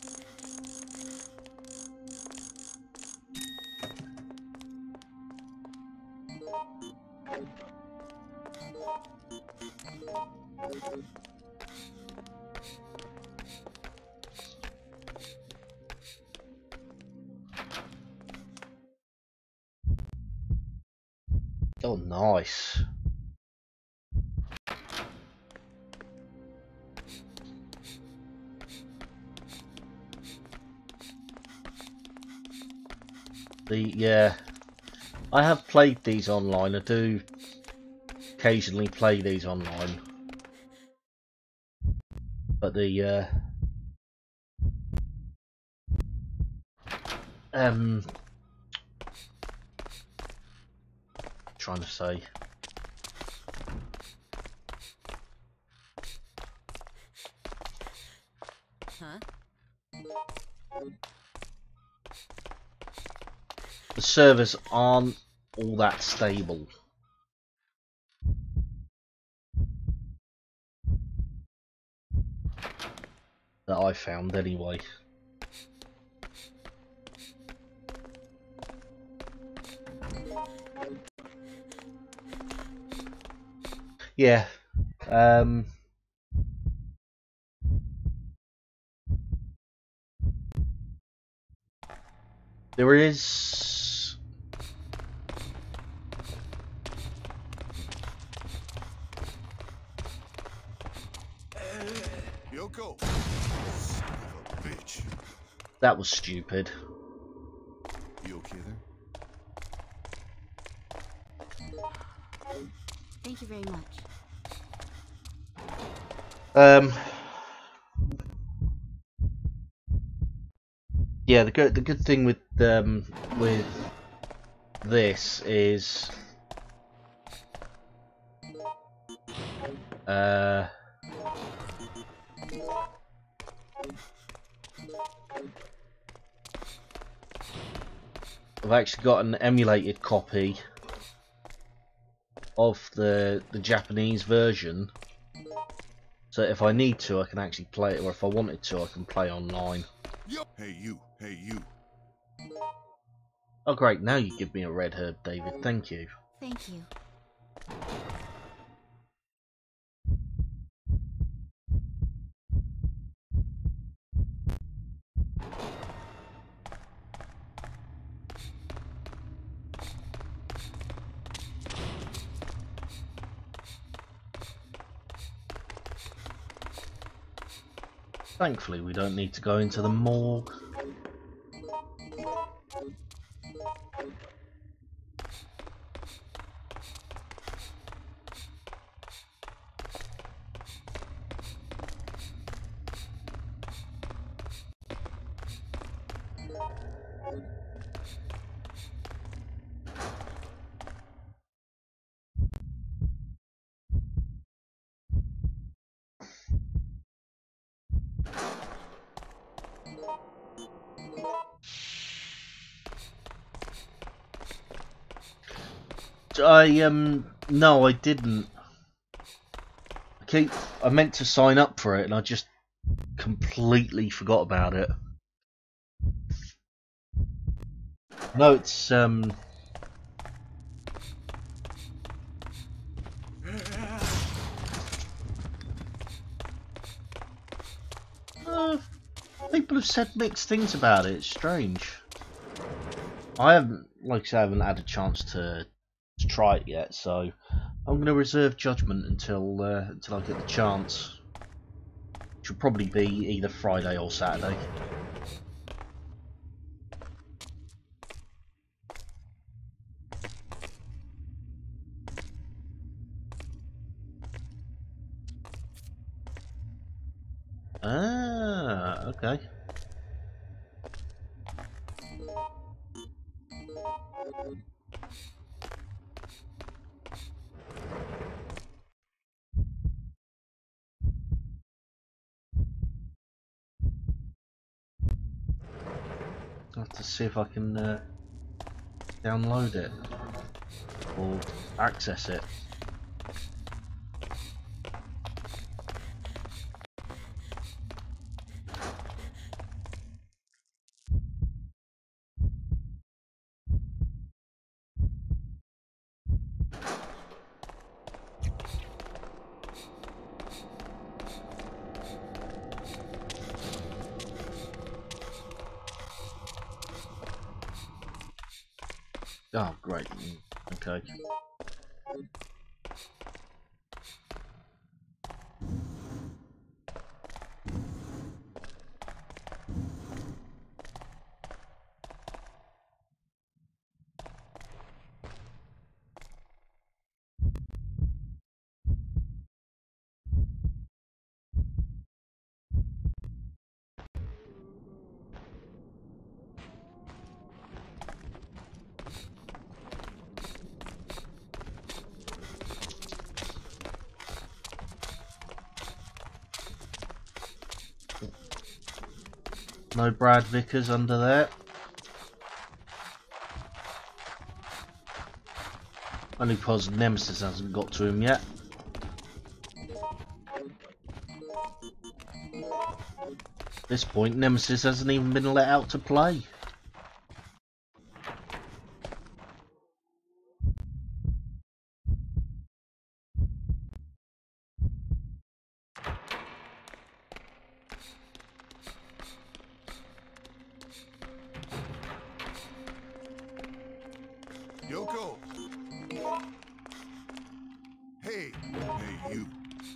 Oh, nice. The yeah, I have played these online. I do occasionally play these online, but the uh, um, trying to say. Huh? The servers aren't all that stable. That I found anyway. Yeah. Um, there is. Yoko. Son of a bitch. That was stupid. You okay there? Thank you very much. Um. Yeah, the good the good thing with um with this is uh I've actually got an emulated copy of the the Japanese version, so if I need to I can actually play it, or if I wanted to I can play online. Yo. Hey you. Hey you. Oh great, now you give me a red herb, David, thank you. Thank you. Thankfully, we don't need to go into the morgue. I, um, no, I didn't. I keep, I meant to sign up for it and I just completely forgot about it. No, it's, um... Uh, people have said mixed things about it, it's strange. I haven't, like I said, I haven't had a chance to, to try it yet, so I'm going to reserve judgment until uh, until I get the chance. Which will probably be either Friday or Saturday. Ah, okay. I'll have to see if I can uh, download it or access it. Oh, great. Okay. No Brad Vickers under there. Only because Nemesis hasn't got to him yet. At this point, Nemesis hasn't even been let out to play. Yoko! Hey! Hey, you.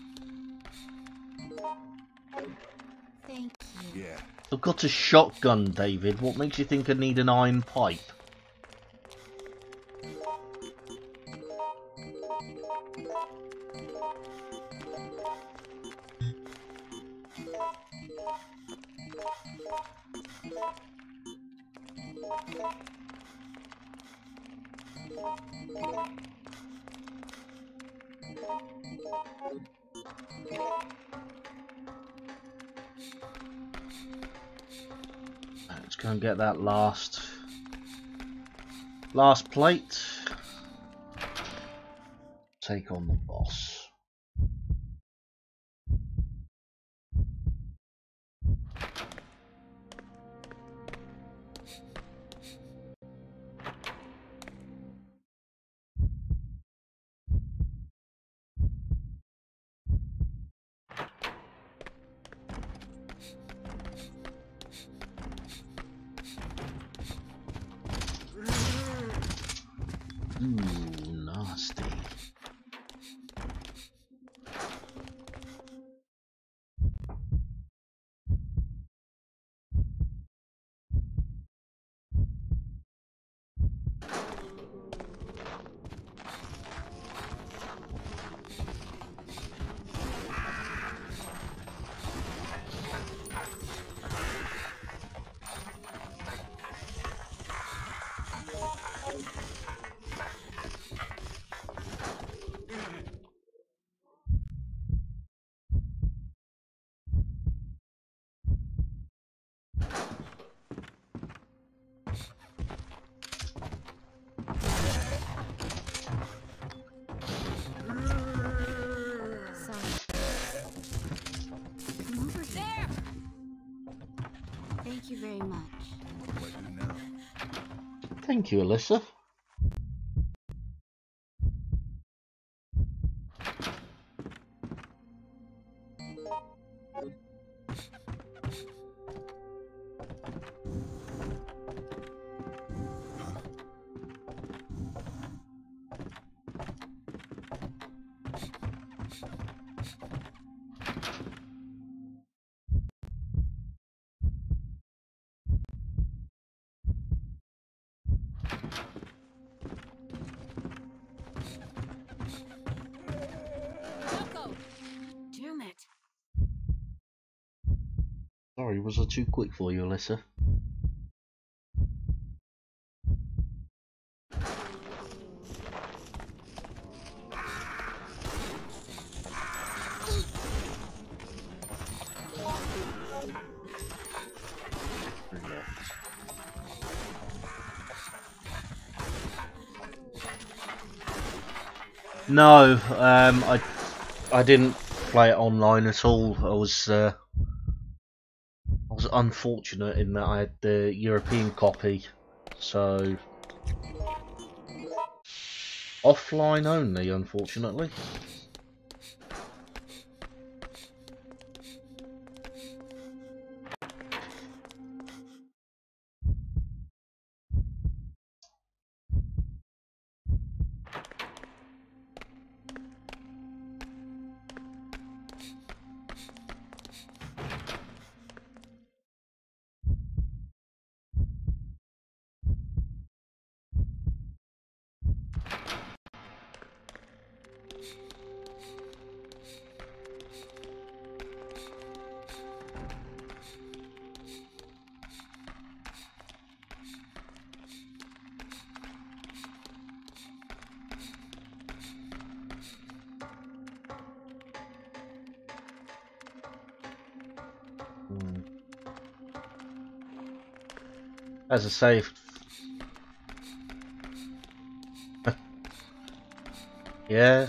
Thank you. Yeah. I've got a shotgun, David. What makes you think I need an iron pipe? Let's go and get that last last plate. Take on the boss. Ooh, nasty. Thank you, Alyssa. Yoko! Damn it. Sorry, was I too quick for you, Alyssa? No, um, I I didn't play it online at all. I was uh, I was unfortunate in that I had the European copy, so offline only, unfortunately. As I say, if yeah.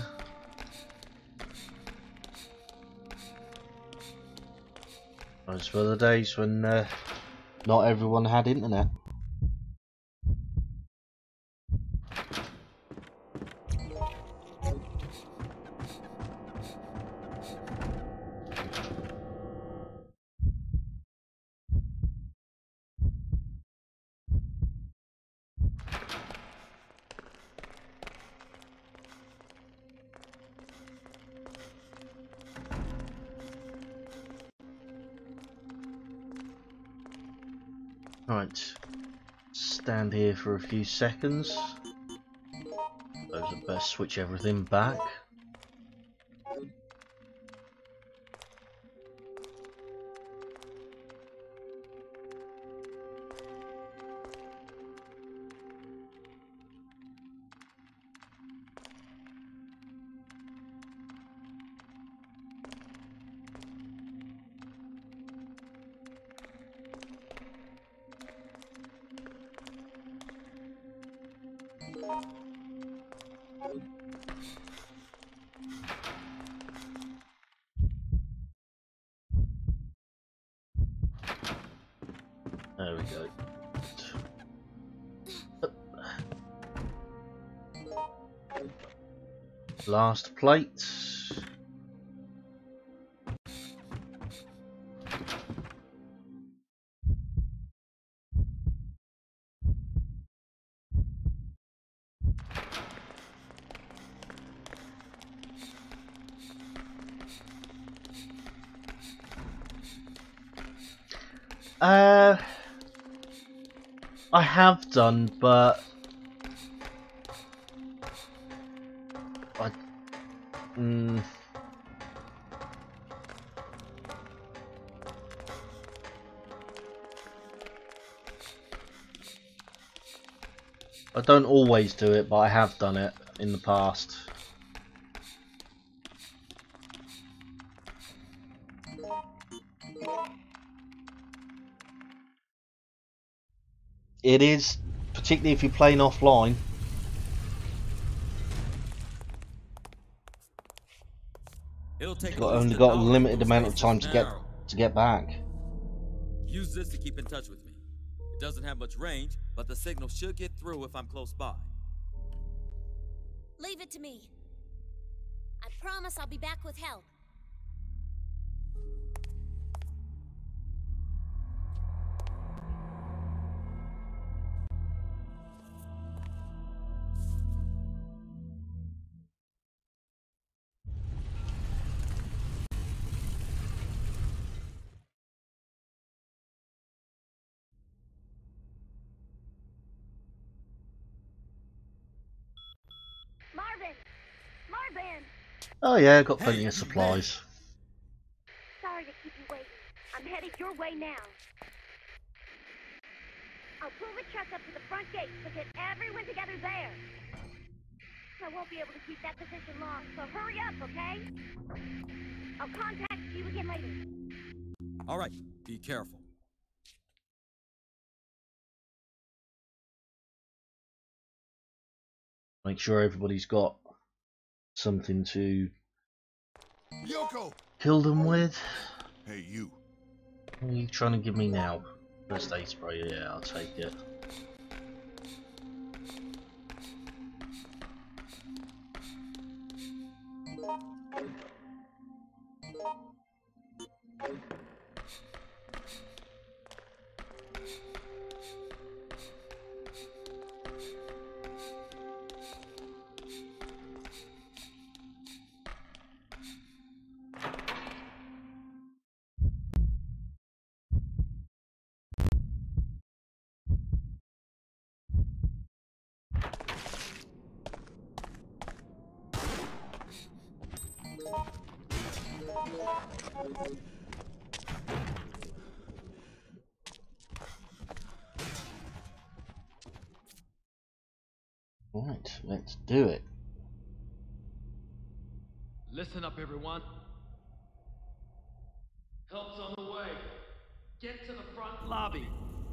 Those were the days when uh, not everyone had internet. Right, stand here for a few seconds. Suppose I'd best switch everything back. There we go. Last plate. Uh, I have done, but I. Mm, I don't always do it, but I have done it in the past. It is, particularly if you're playing offline. It'll take You've got, at least only a got a dollar limited for those amount of spaces time to get now. to get back. Use this to keep in touch with me. It doesn't have much range, but the signal should get through if I'm close by. Leave it to me. I promise I'll be back with help. Marvin! Marvin! Oh yeah, got plenty Hey, of supplies. Sorry to keep you waiting. I'm headed your way now. I'll pull the truck up to the front gate to get everyone together there. I won't be able to keep that position long, so hurry up, okay? I'll contact you again later. All right, be careful. Make sure everybody's got something to Yoko! kill them with. Hey, you. What are you trying to give me now? First aid spray, yeah, I'll take it. Right, let's do it. Listen up, everyone. Help's on the way. Get to the front lobby.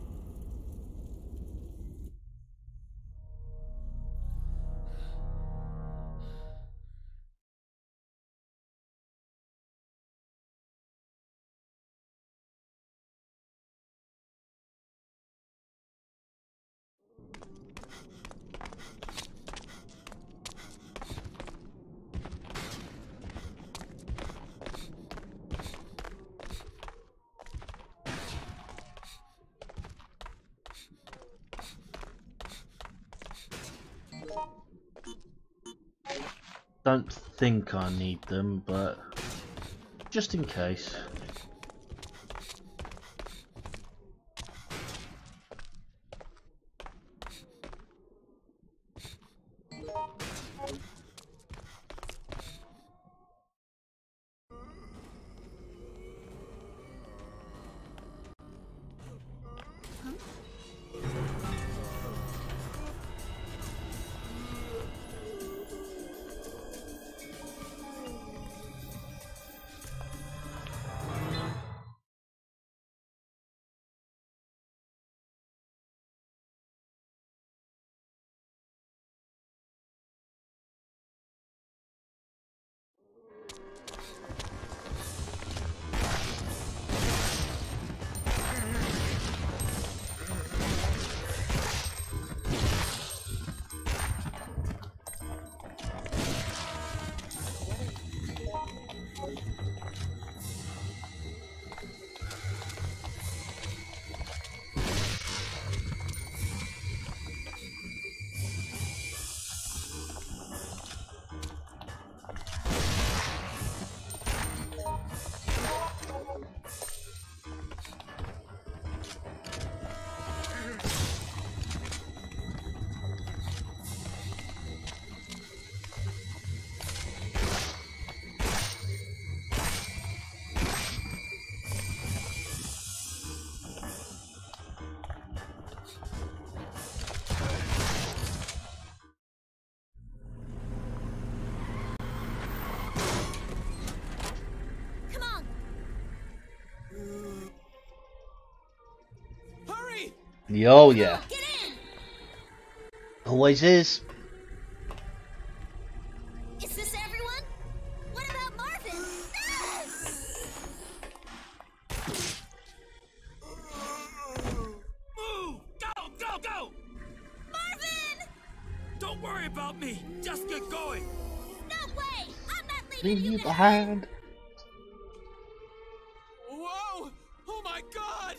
Don't think I need them, but just in case. Oh yeah. Always is. Is this everyone? What about Marvin? Move! Just get going! No way! I'm not leaving Leave you you behind! behind. Whoa! Oh my god!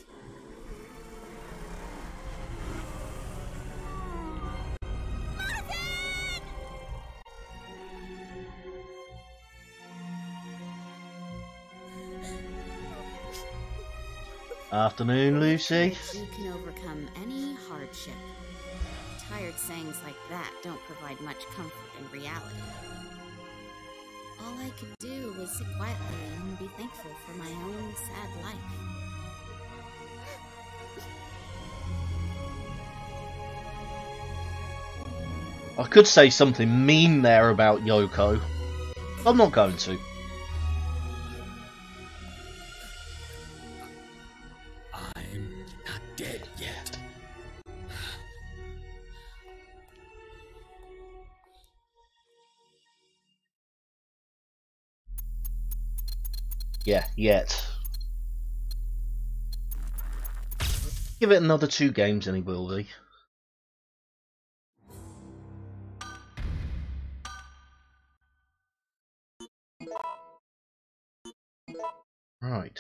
Afternoon, Lucy. You can overcome any hardship. Tired sayings like that don't provide much comfort in reality. All I could do was sit quietly and be thankful for my own sad life. I could say something mean there about Yoko. I'm not going to. I'm not dead yet. Yeah, yet. Give it another two games and he will be. Right.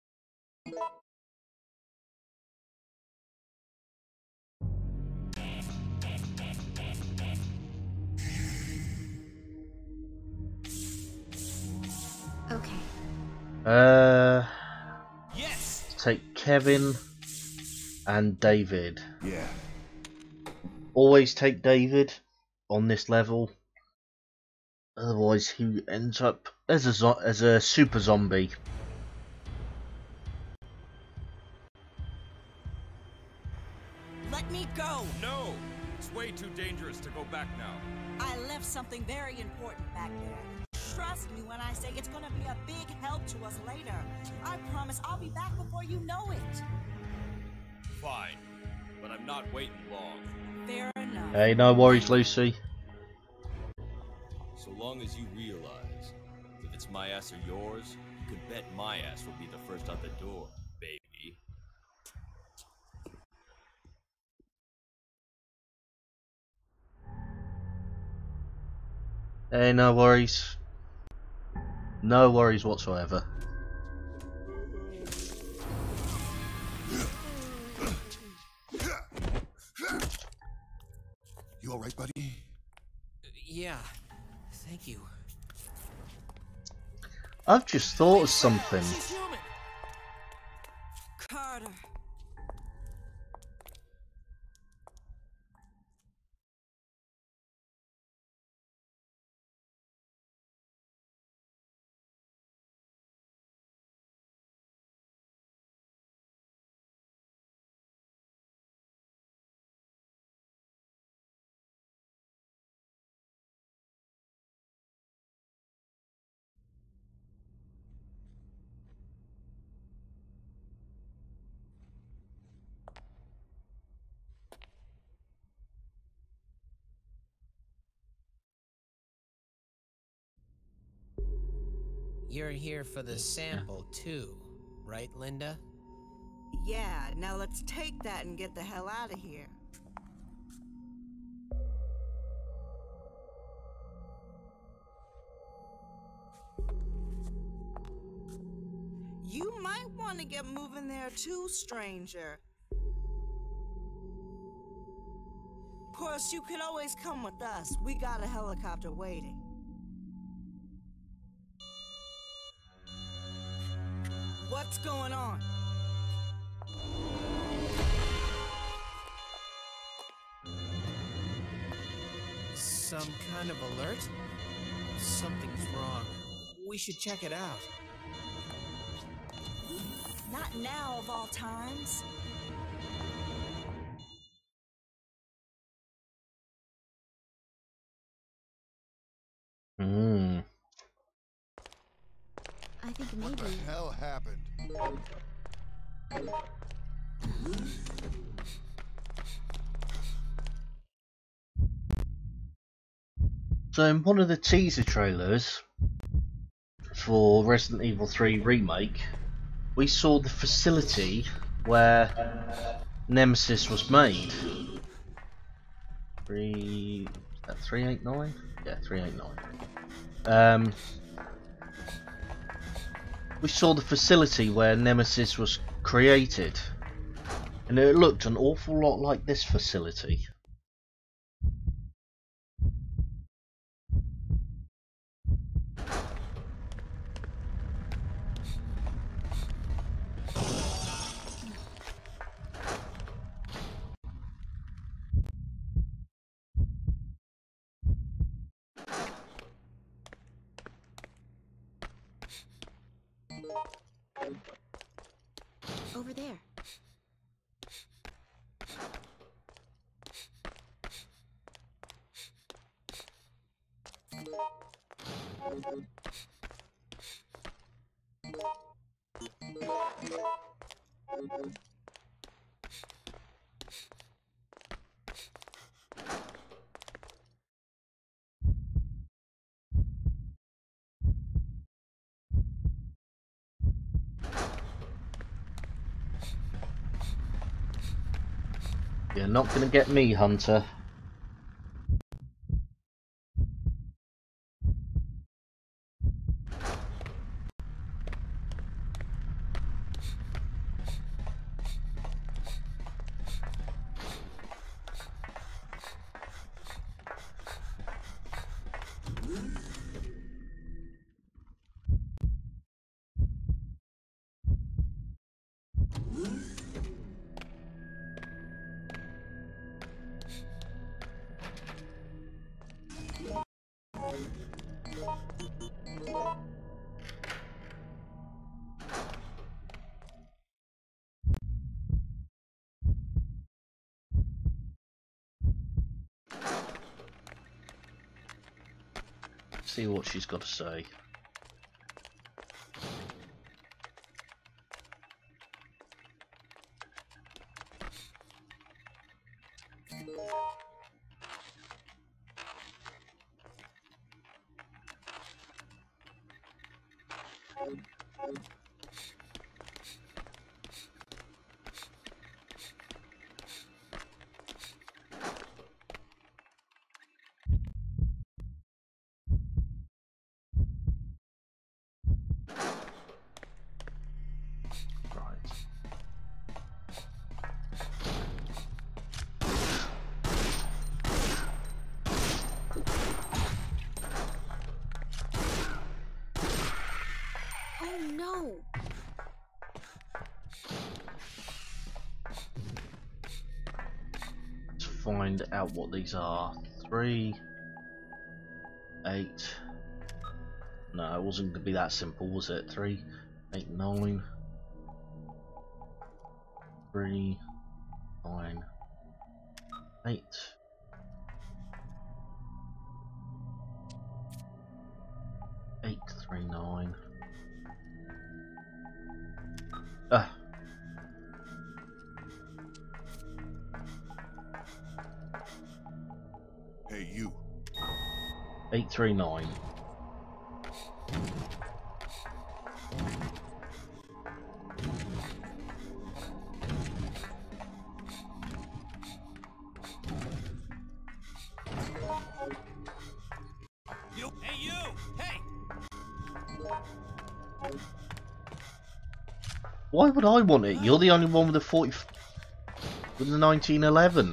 Okay. Uh, Yes! take Kevin and David. Yeah. Always take David on this level. Otherwise, he ends up as a zo as a super zombie. Let me go! No! It's way too dangerous to go back now. I left something very important back there. Trust me when I say it's gonna be a big help to us later. I promise I'll be back before you know it. Fine. But I'm not waiting long. Fair enough. Hey, no worries, Lucy. So long as you realize, if it's my ass or yours, you can bet my ass will be the first out the door, baby. Hey, no worries. No worries whatsoever. You alright, buddy? Yeah, thank you. I've just thought of something. She's human. Carter. You're here for the sample too, right, Linda? Yeah, now let's take that and get the hell out of here. You might want to get moving there too, stranger. Of course, you could always come with us. We got a helicopter waiting. What's going on? Some kind of alert? Something's wrong. We should check it out. Not now of all times. Hmm. I think What maybe. the hell happened? So in one of the teaser trailers for Resident Evil three Remake, we saw the facility where Nemesis was made. Three, is that three eight nine? Yeah, three eighty-nine. Um, we saw the facility where Nemesis was created, and it looked an awful lot like this facility. Over there. You're not gonna get me, Hunter. See what she's got to say. Oh no! Let's find out what these are. Three, eight. No, it wasn't going to be that simple, was it? Three, eight, nine. Three, nine, eight. Eight, three, nine. Ah. Hey, you. Eight, three, nine. You, hey you, hey! Why would I want it? You're the only one with the forty, with the nineteen eleven.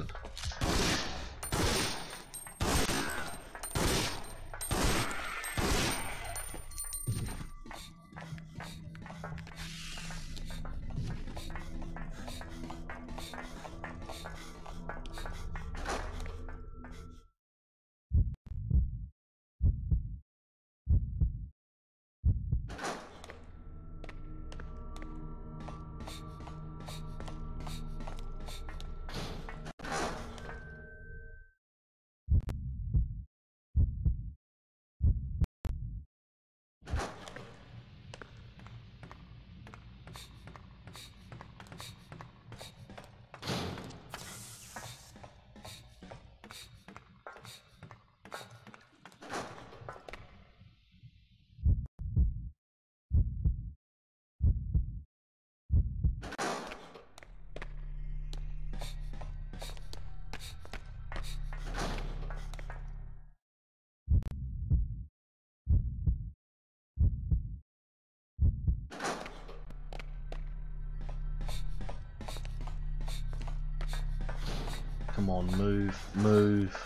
Come on, move, move.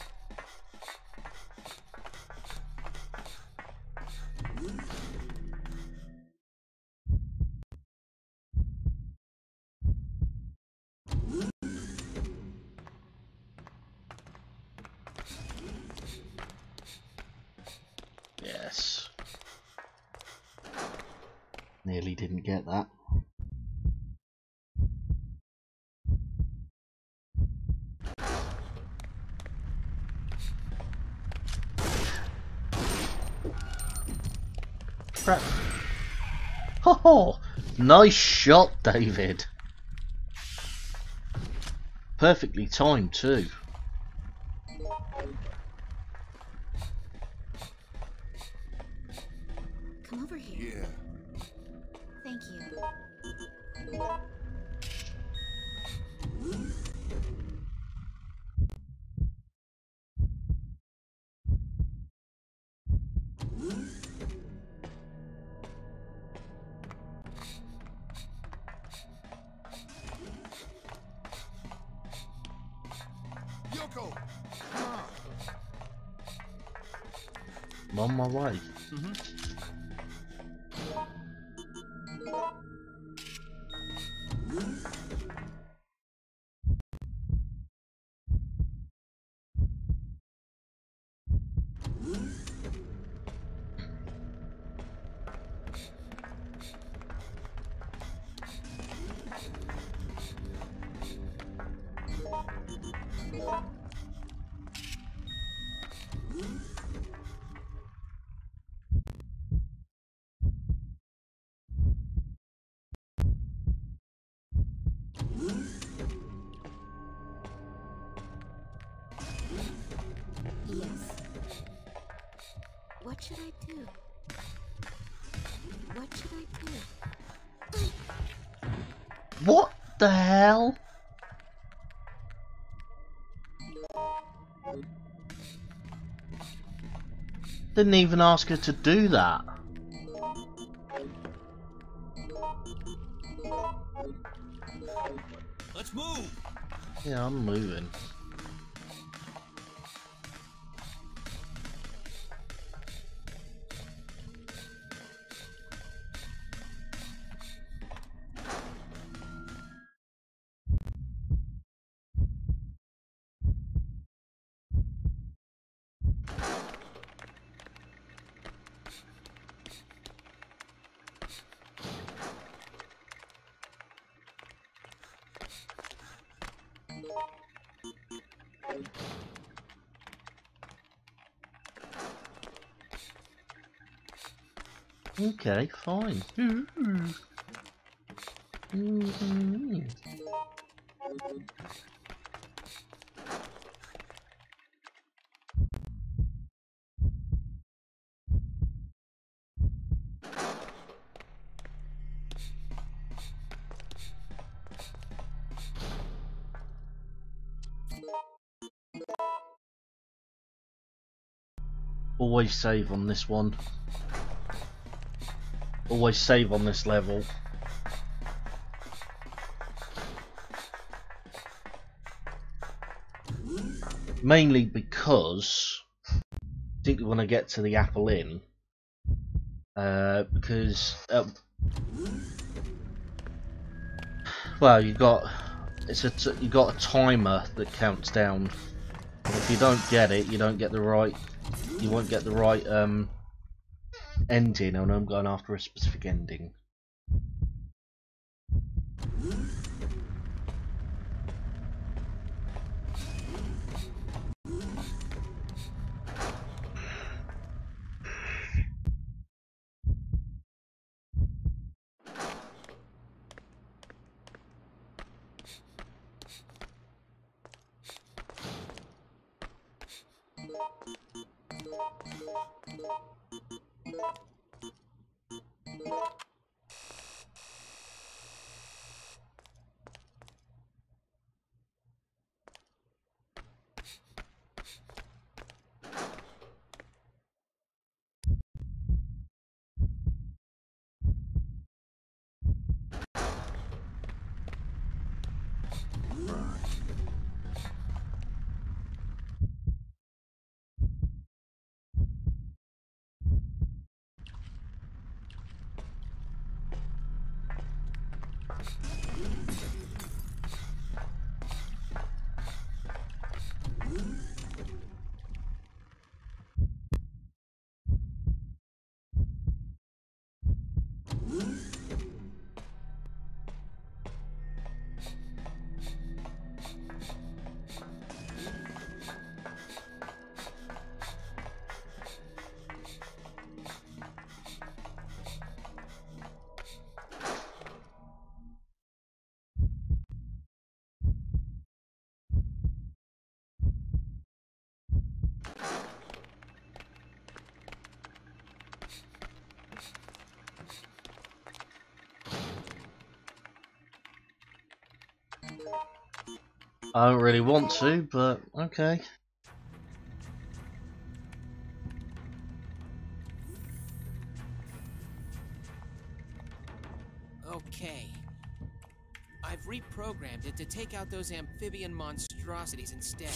Yes. Nearly didn't get that. Crap. Oh, nice shot, David. Perfectly timed too. Come over here. Yeah. Thank you. Yoko! I'm on my way. Mm-hmm. Yes. What should I do? What should I do? What the hell? Didn't even ask her to do that. Let's move! Yeah, I'm moving. Okay, fine. Mm-hmm. Always save on this one. Always save on this level. Mainly because, particularly when I get to the Apple Inn, uh, because uh, well, you got it's a t you got a timer that counts down. And if you don't get it, you don't get the right. You won't get the right um, ending, and I'm going after a specific ending. I don't really want to, but okay. Okay. I've reprogrammed it to take out those amphibian monstrosities instead.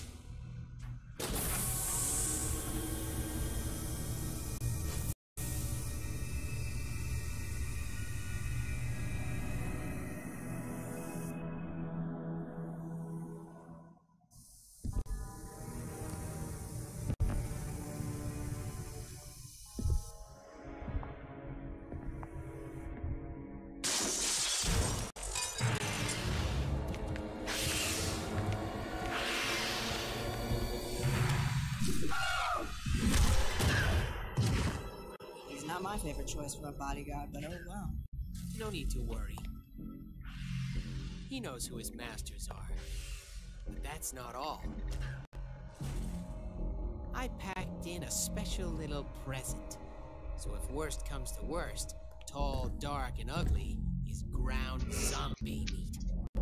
Not my favorite choice for a bodyguard, but oh well. No need to worry. He knows who his masters are. But that's not all. I packed in a special little present. So if worst comes to worst, tall, dark, and ugly is ground zombie meat.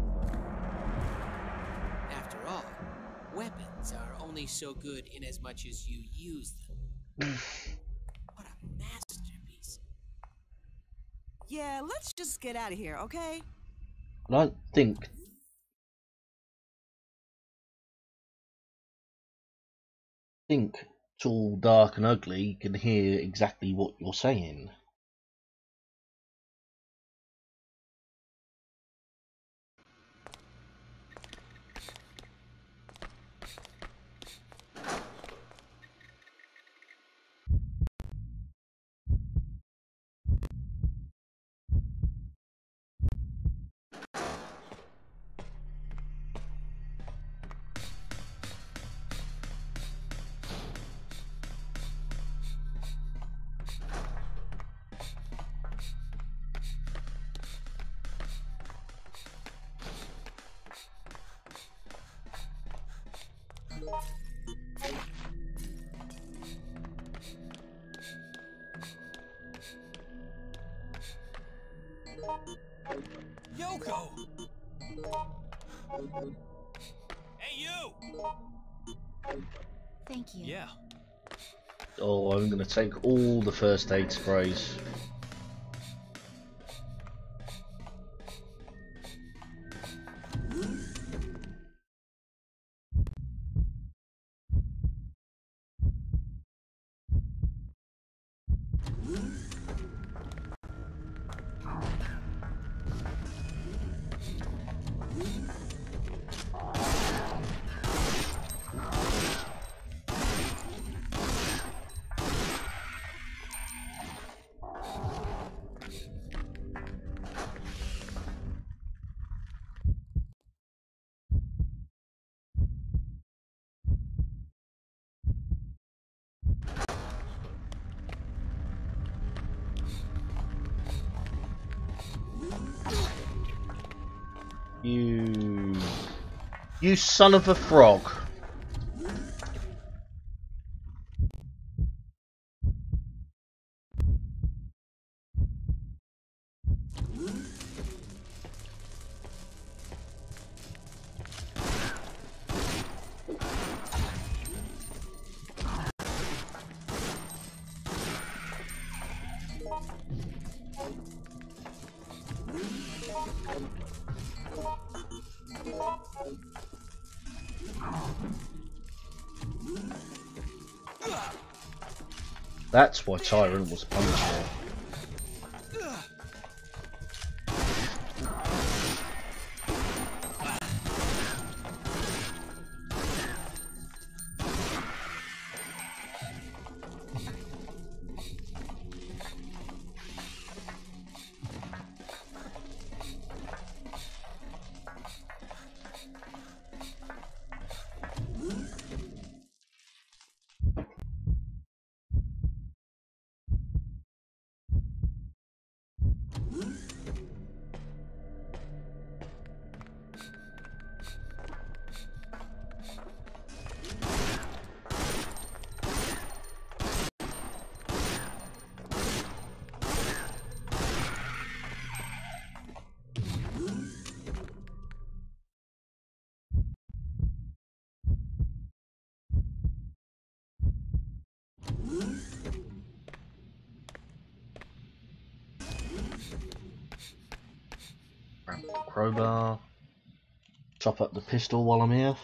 After all, weapons are only so good in as much as you use them. What a masterpiece. Yeah, let's just get out of here, okay? I don't think think tall, dark, and ugly can hear exactly what you're saying. Yoko! Hey, you! Thank you. Yeah. Oh, I'm going to take all the first aid sprays. You... You son of a frog. That's why Tyrant was punishable. crowbar. Top up the pistol while I'm here.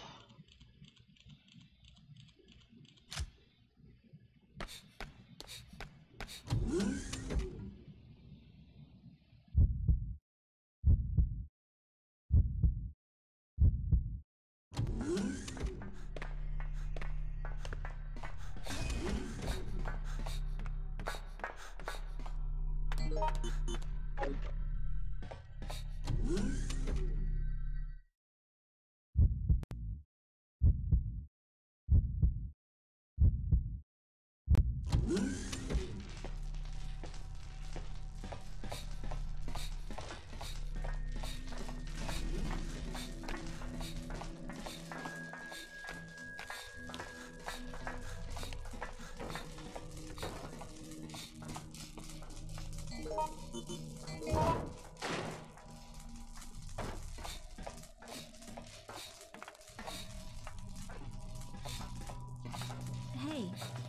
Hey.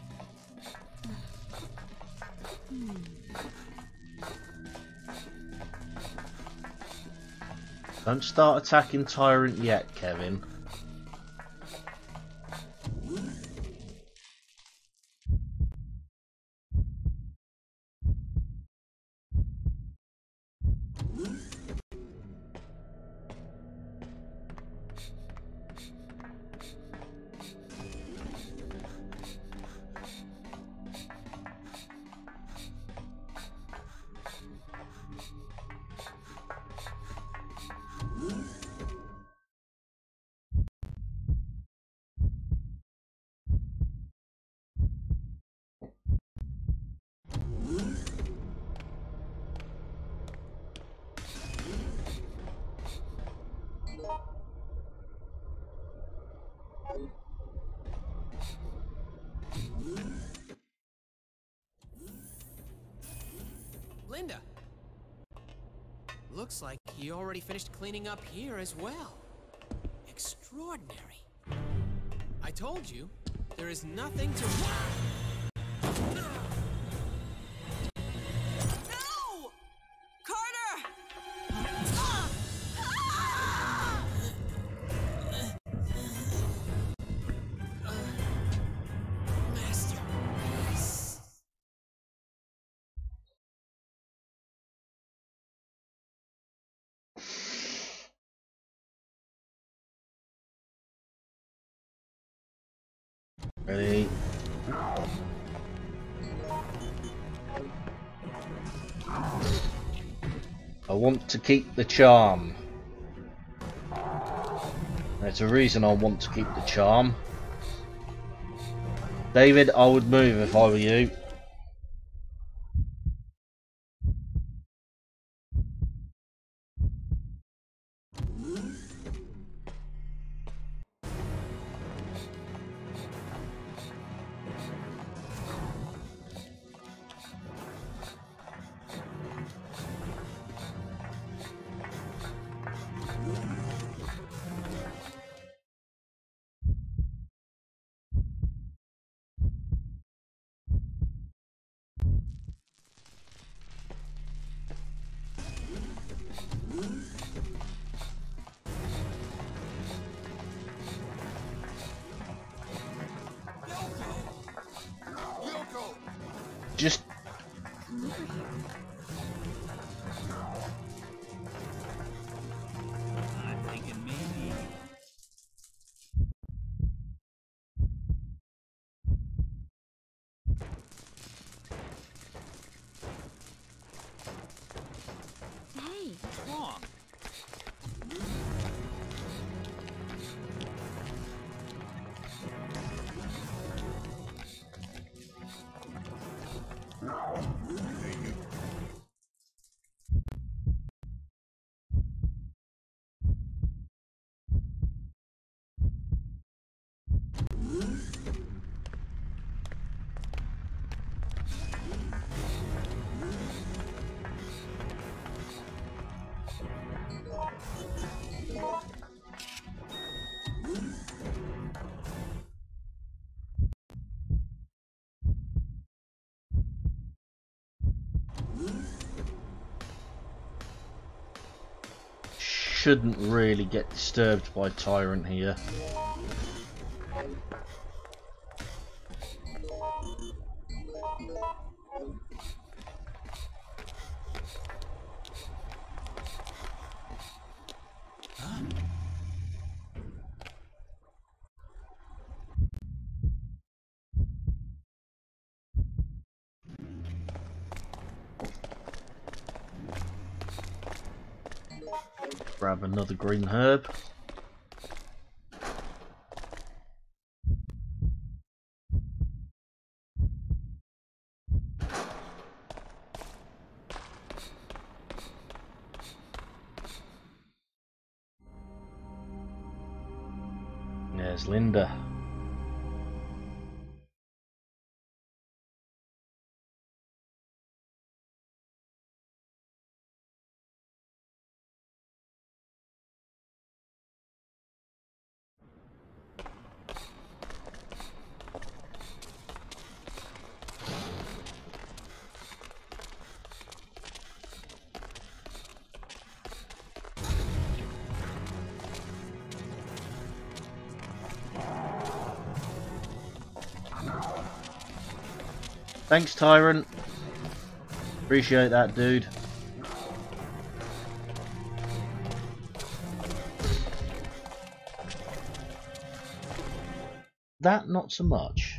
Hmm. Don't start attacking Tyrant yet, Kevin. Linda! Looks like you already finished cleaning up here as well. Extraordinary. I told you, there is nothing to... No! Carter! Ah! Ah! Master. Ready? I want to keep the charm. There's a reason I want to keep the charm. David, I would move if I were you. Yoko! Just... I'm thinking maybe. Hey. What's wrong? Hey, you. shouldn't really get disturbed by Tyrant here. Grab another green herb. There's Linda. Thanks, Tyrant. Appreciate that, dude. That not so much.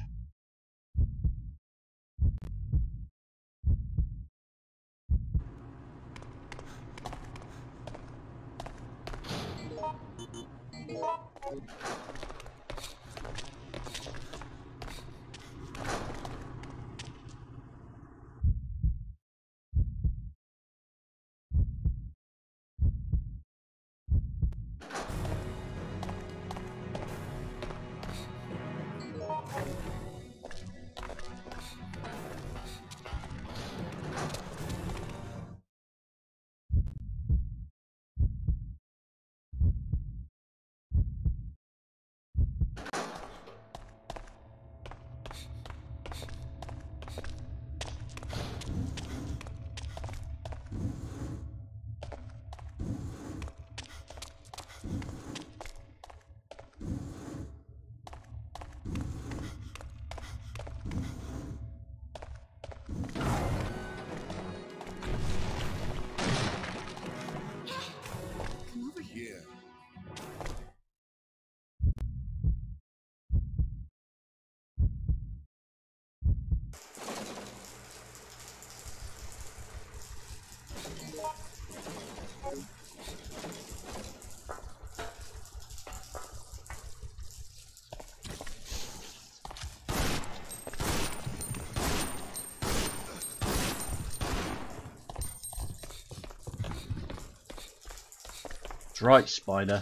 That's right, Spider.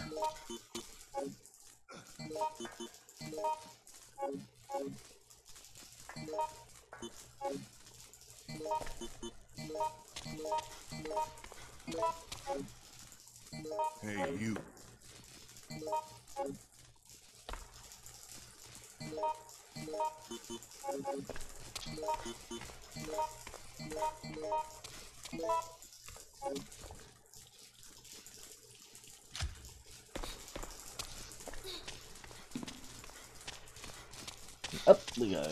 Hey, you. Up we go.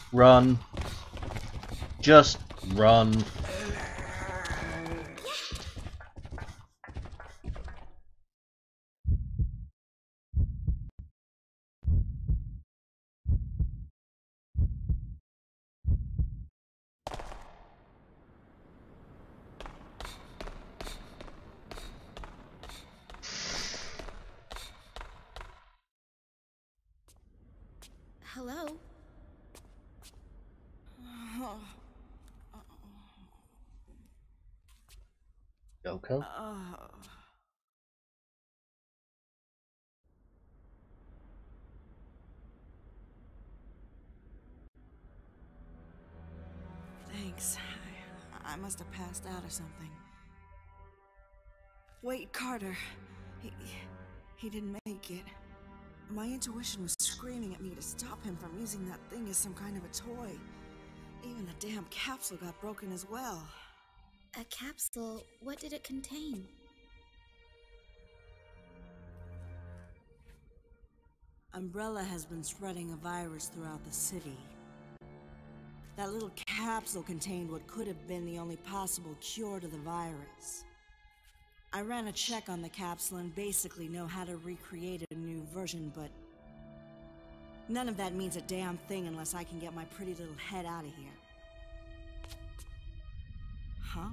Run. Just run. Hello? Yoko? Thanks. I, I must have passed out or something. Wait, Carter. He, he didn't make it. My intuition was screaming at me to stop him from using that thing as some kind of a toy. Even the damn capsule got broken as well. A capsule? What did it contain? Umbrella has been spreading a virus throughout the city. That little capsule contained what could have been the only possible cure to the virus. I ran a check on the capsule and basically know how to recreate a new version, but none of that means a damn thing unless I can get my pretty little head out of here. Huh?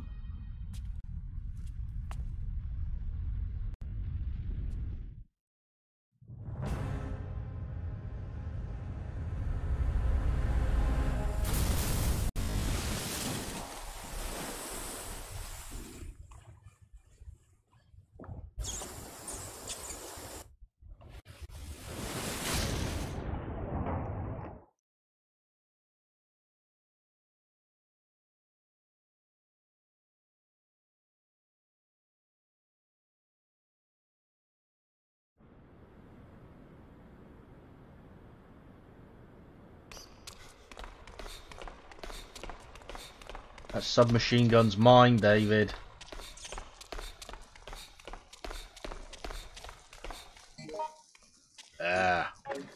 That submachine gun's mine, David. Ah.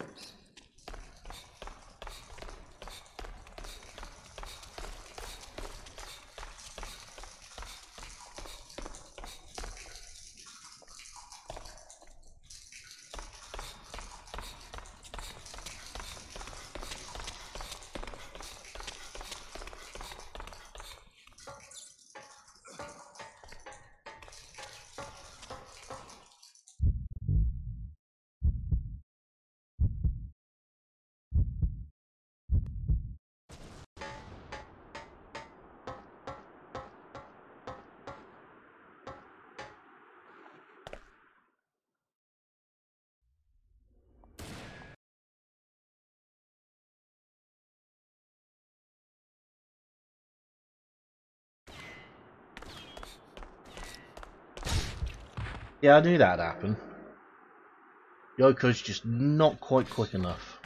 Yeah, I knew that'd happen. Yoko's just not quite quick enough.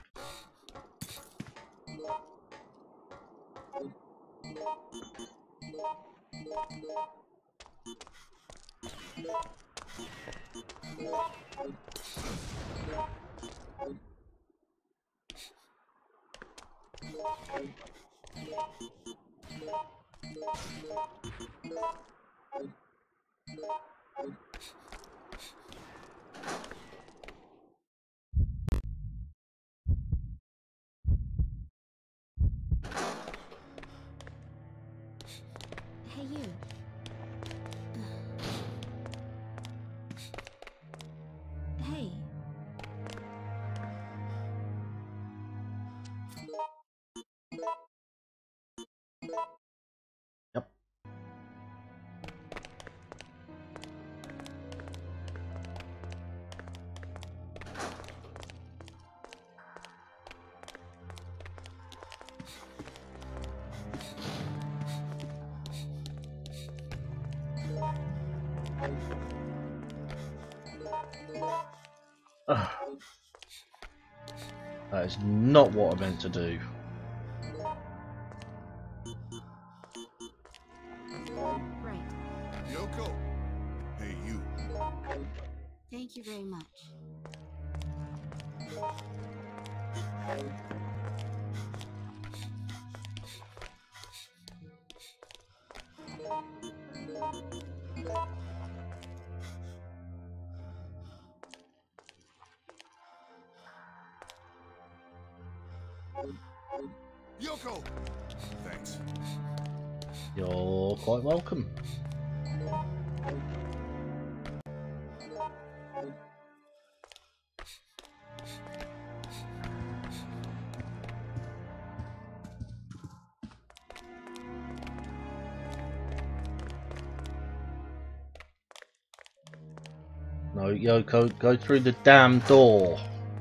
Hey, you. Hey. Yep. Ugh. That is not what I meant to do. Right. Yoko! Hey, you. Thank you very much. Yoko! Thanks. You're quite welcome. No, Yoko, go through the damn door.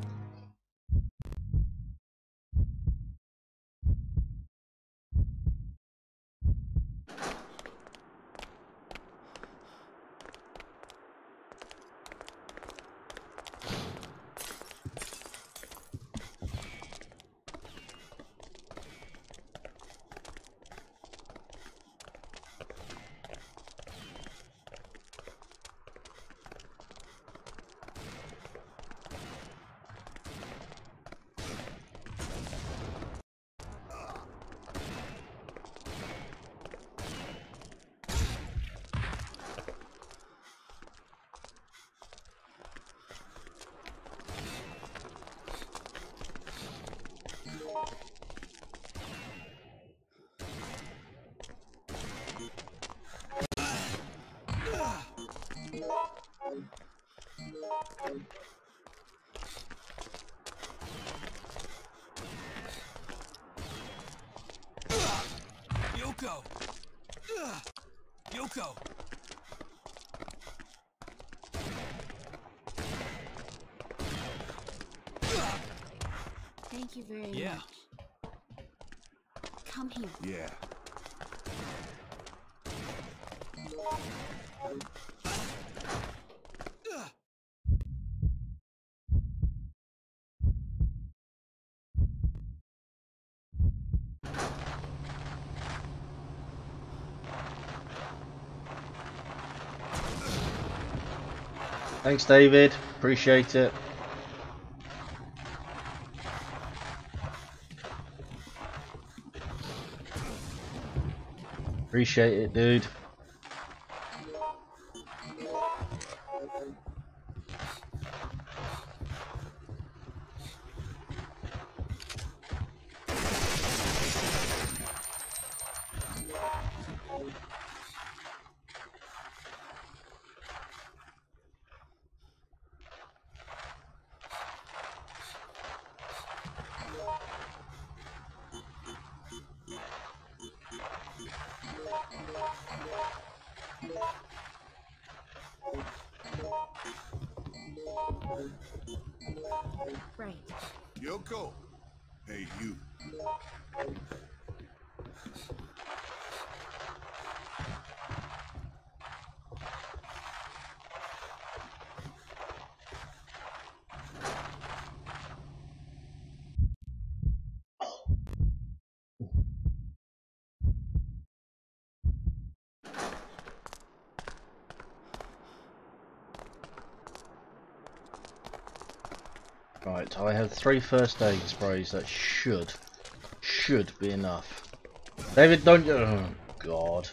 Yoko! Yoko! Thank you very Yeah. much. Come here. Yeah. Thanks, David. Appreciate it. Appreciate it, dude. Right. Yoko! Hey, you. Right, I have three first aid sprays. That should, should be enough. David, don't you? Oh, God.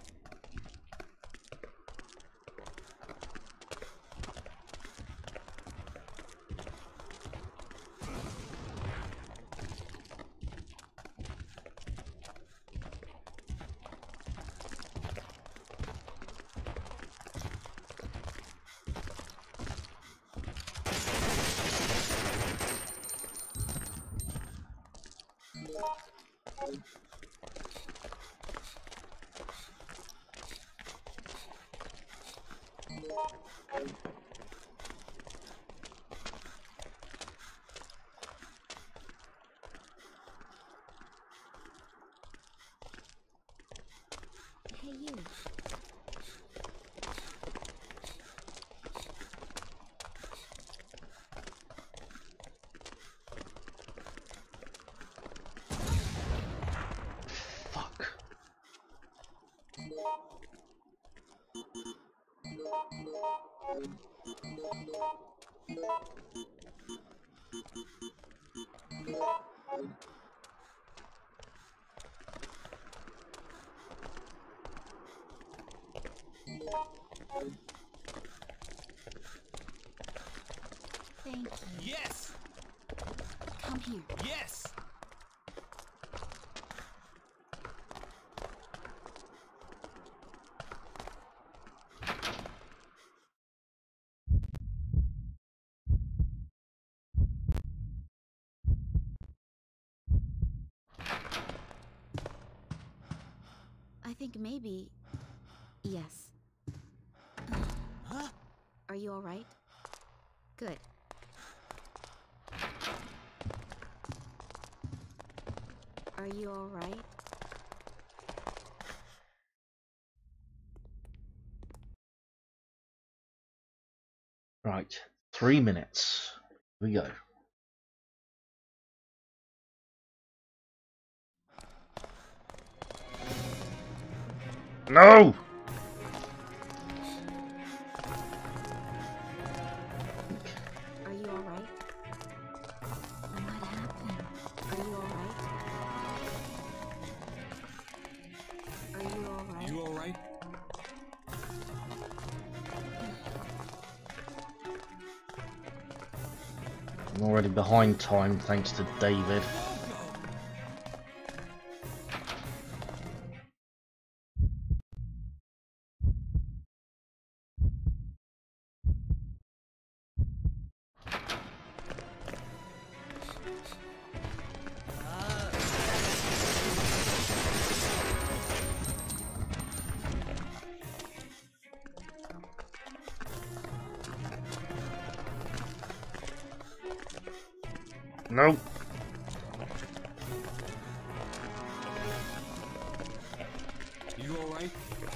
Hey, you. Fuck. Thank you. Yes! Come here. Yes! think maybe... Yes. Huh? Are you alright? Good. Are you alright? Right, three minutes. Here we go. No! Are you alright? What happened? Are you alright? Are you alright? You alright? I'm already behind time thanks to David. No. You alright?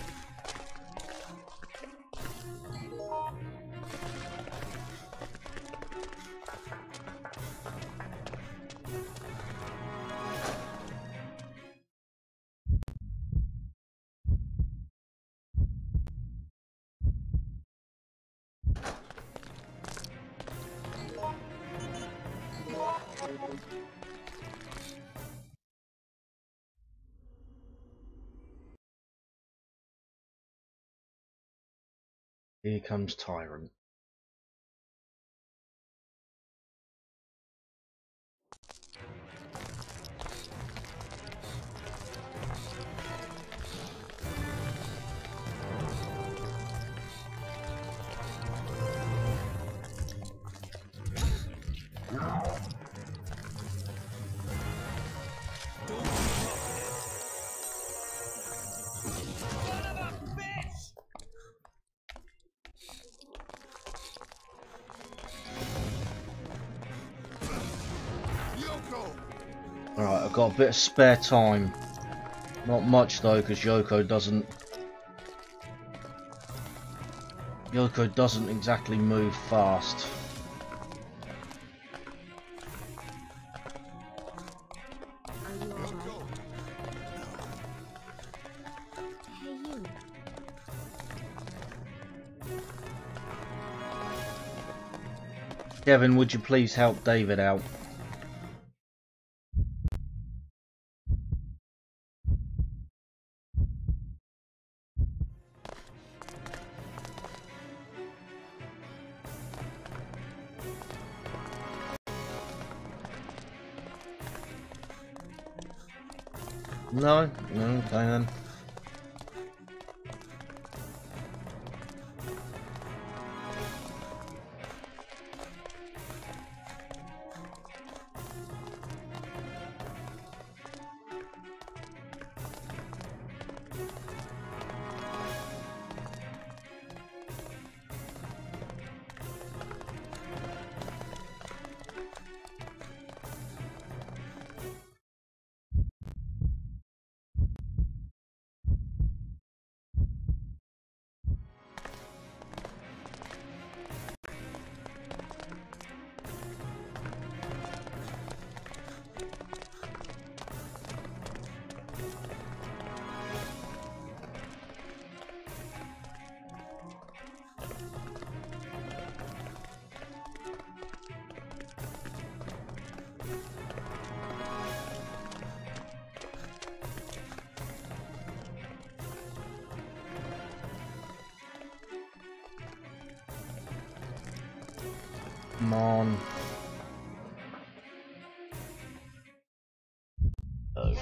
Here comes Tyrant. Yoko! Alright, I've got a bit of spare time. Not much though, because Yoko doesn't... Yoko doesn't exactly move fast. Are you alright? Hey, you. Kevin, would you please help David out? No? No, okay then. Come on. Oh.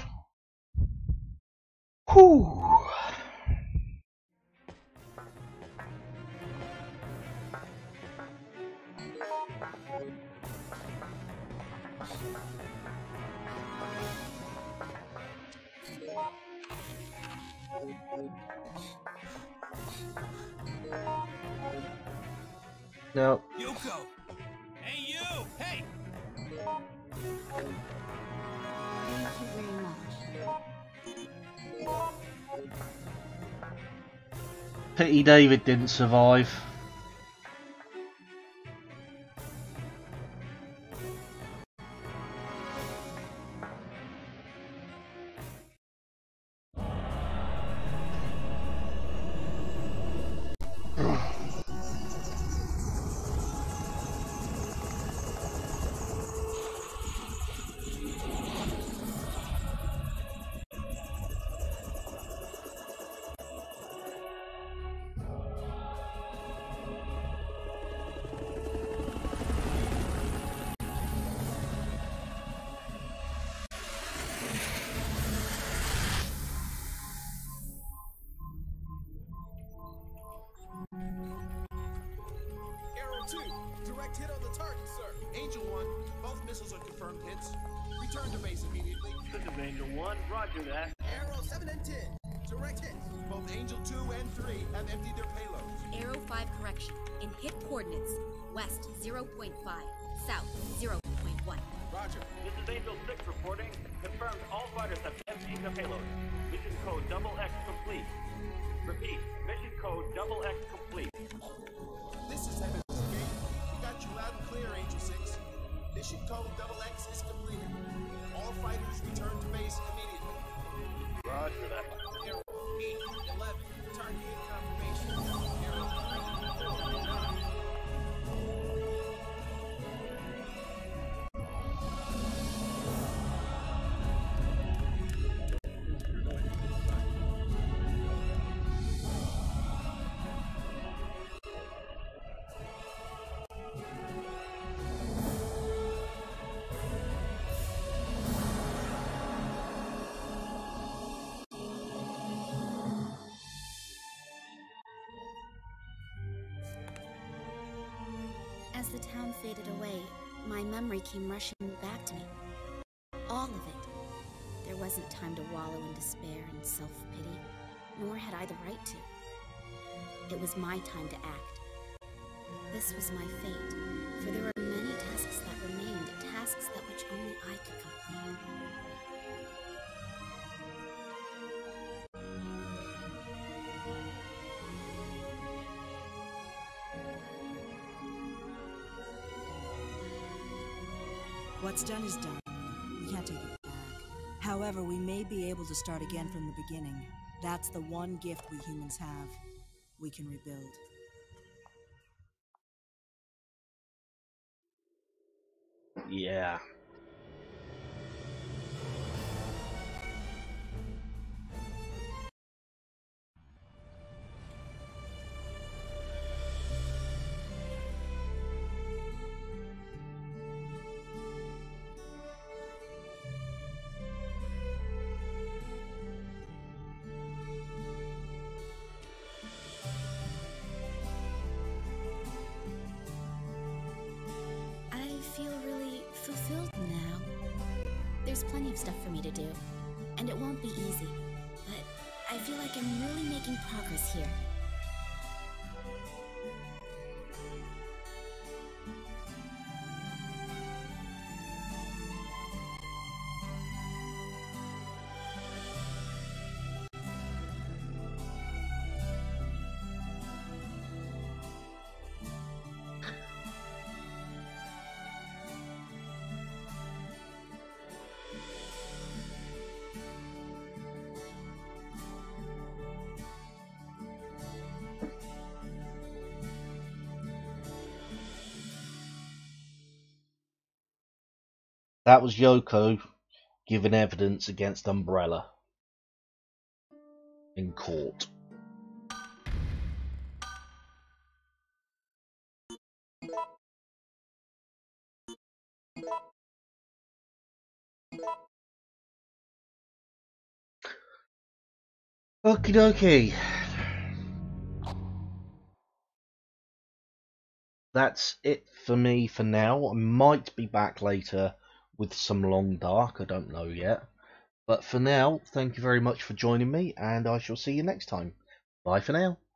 Whew. Now, Yoko! Hey, you! Hey! Thank you very much. pity David didn't survive. two, direct hit on the target, sir. Angel one, both missiles are confirmed hits. Return to base immediately. This is Angel one, roger that. Arrow seven and ten, direct hits. Both Angel two and three have emptied their payloads. Arrow five correction. In hit coordinates, west zero point five, south zero point one. Roger. This is Angel six reporting. Confirmed all fighters have emptied the payload. Mission code double X complete. Repeat, mission code double X complete. This is Heaven's Gate. We got you loud and clear, Angel six. Mission code double X is completed. All fighters return to base immediately. Roger that. Arrow eight, eleven, target confirmation. Arrow nine, four, nine. As the town faded away, my memory came rushing back to me. All of it. There wasn't time to wallow in despair and self-pity, nor had I the right to. It was my time to act. This was my fate, for there were many tasks that remained, tasks that which only I could complete. What's done is done. We can't take it back. However, we may be able to start again from the beginning. That's the one gift we humans have. We can rebuild. Yeah. I feel really fulfilled now. There's plenty of stuff for me to do, and it won't be easy, but I feel like I'm really making progress here. That was Yoko giving evidence against Umbrella in court. Okie dokie. That's it for me for now. I might be back later with some Long Dark, I don't know yet. But for now, thank you very much for joining me, and I shall see you next time. Bye for now.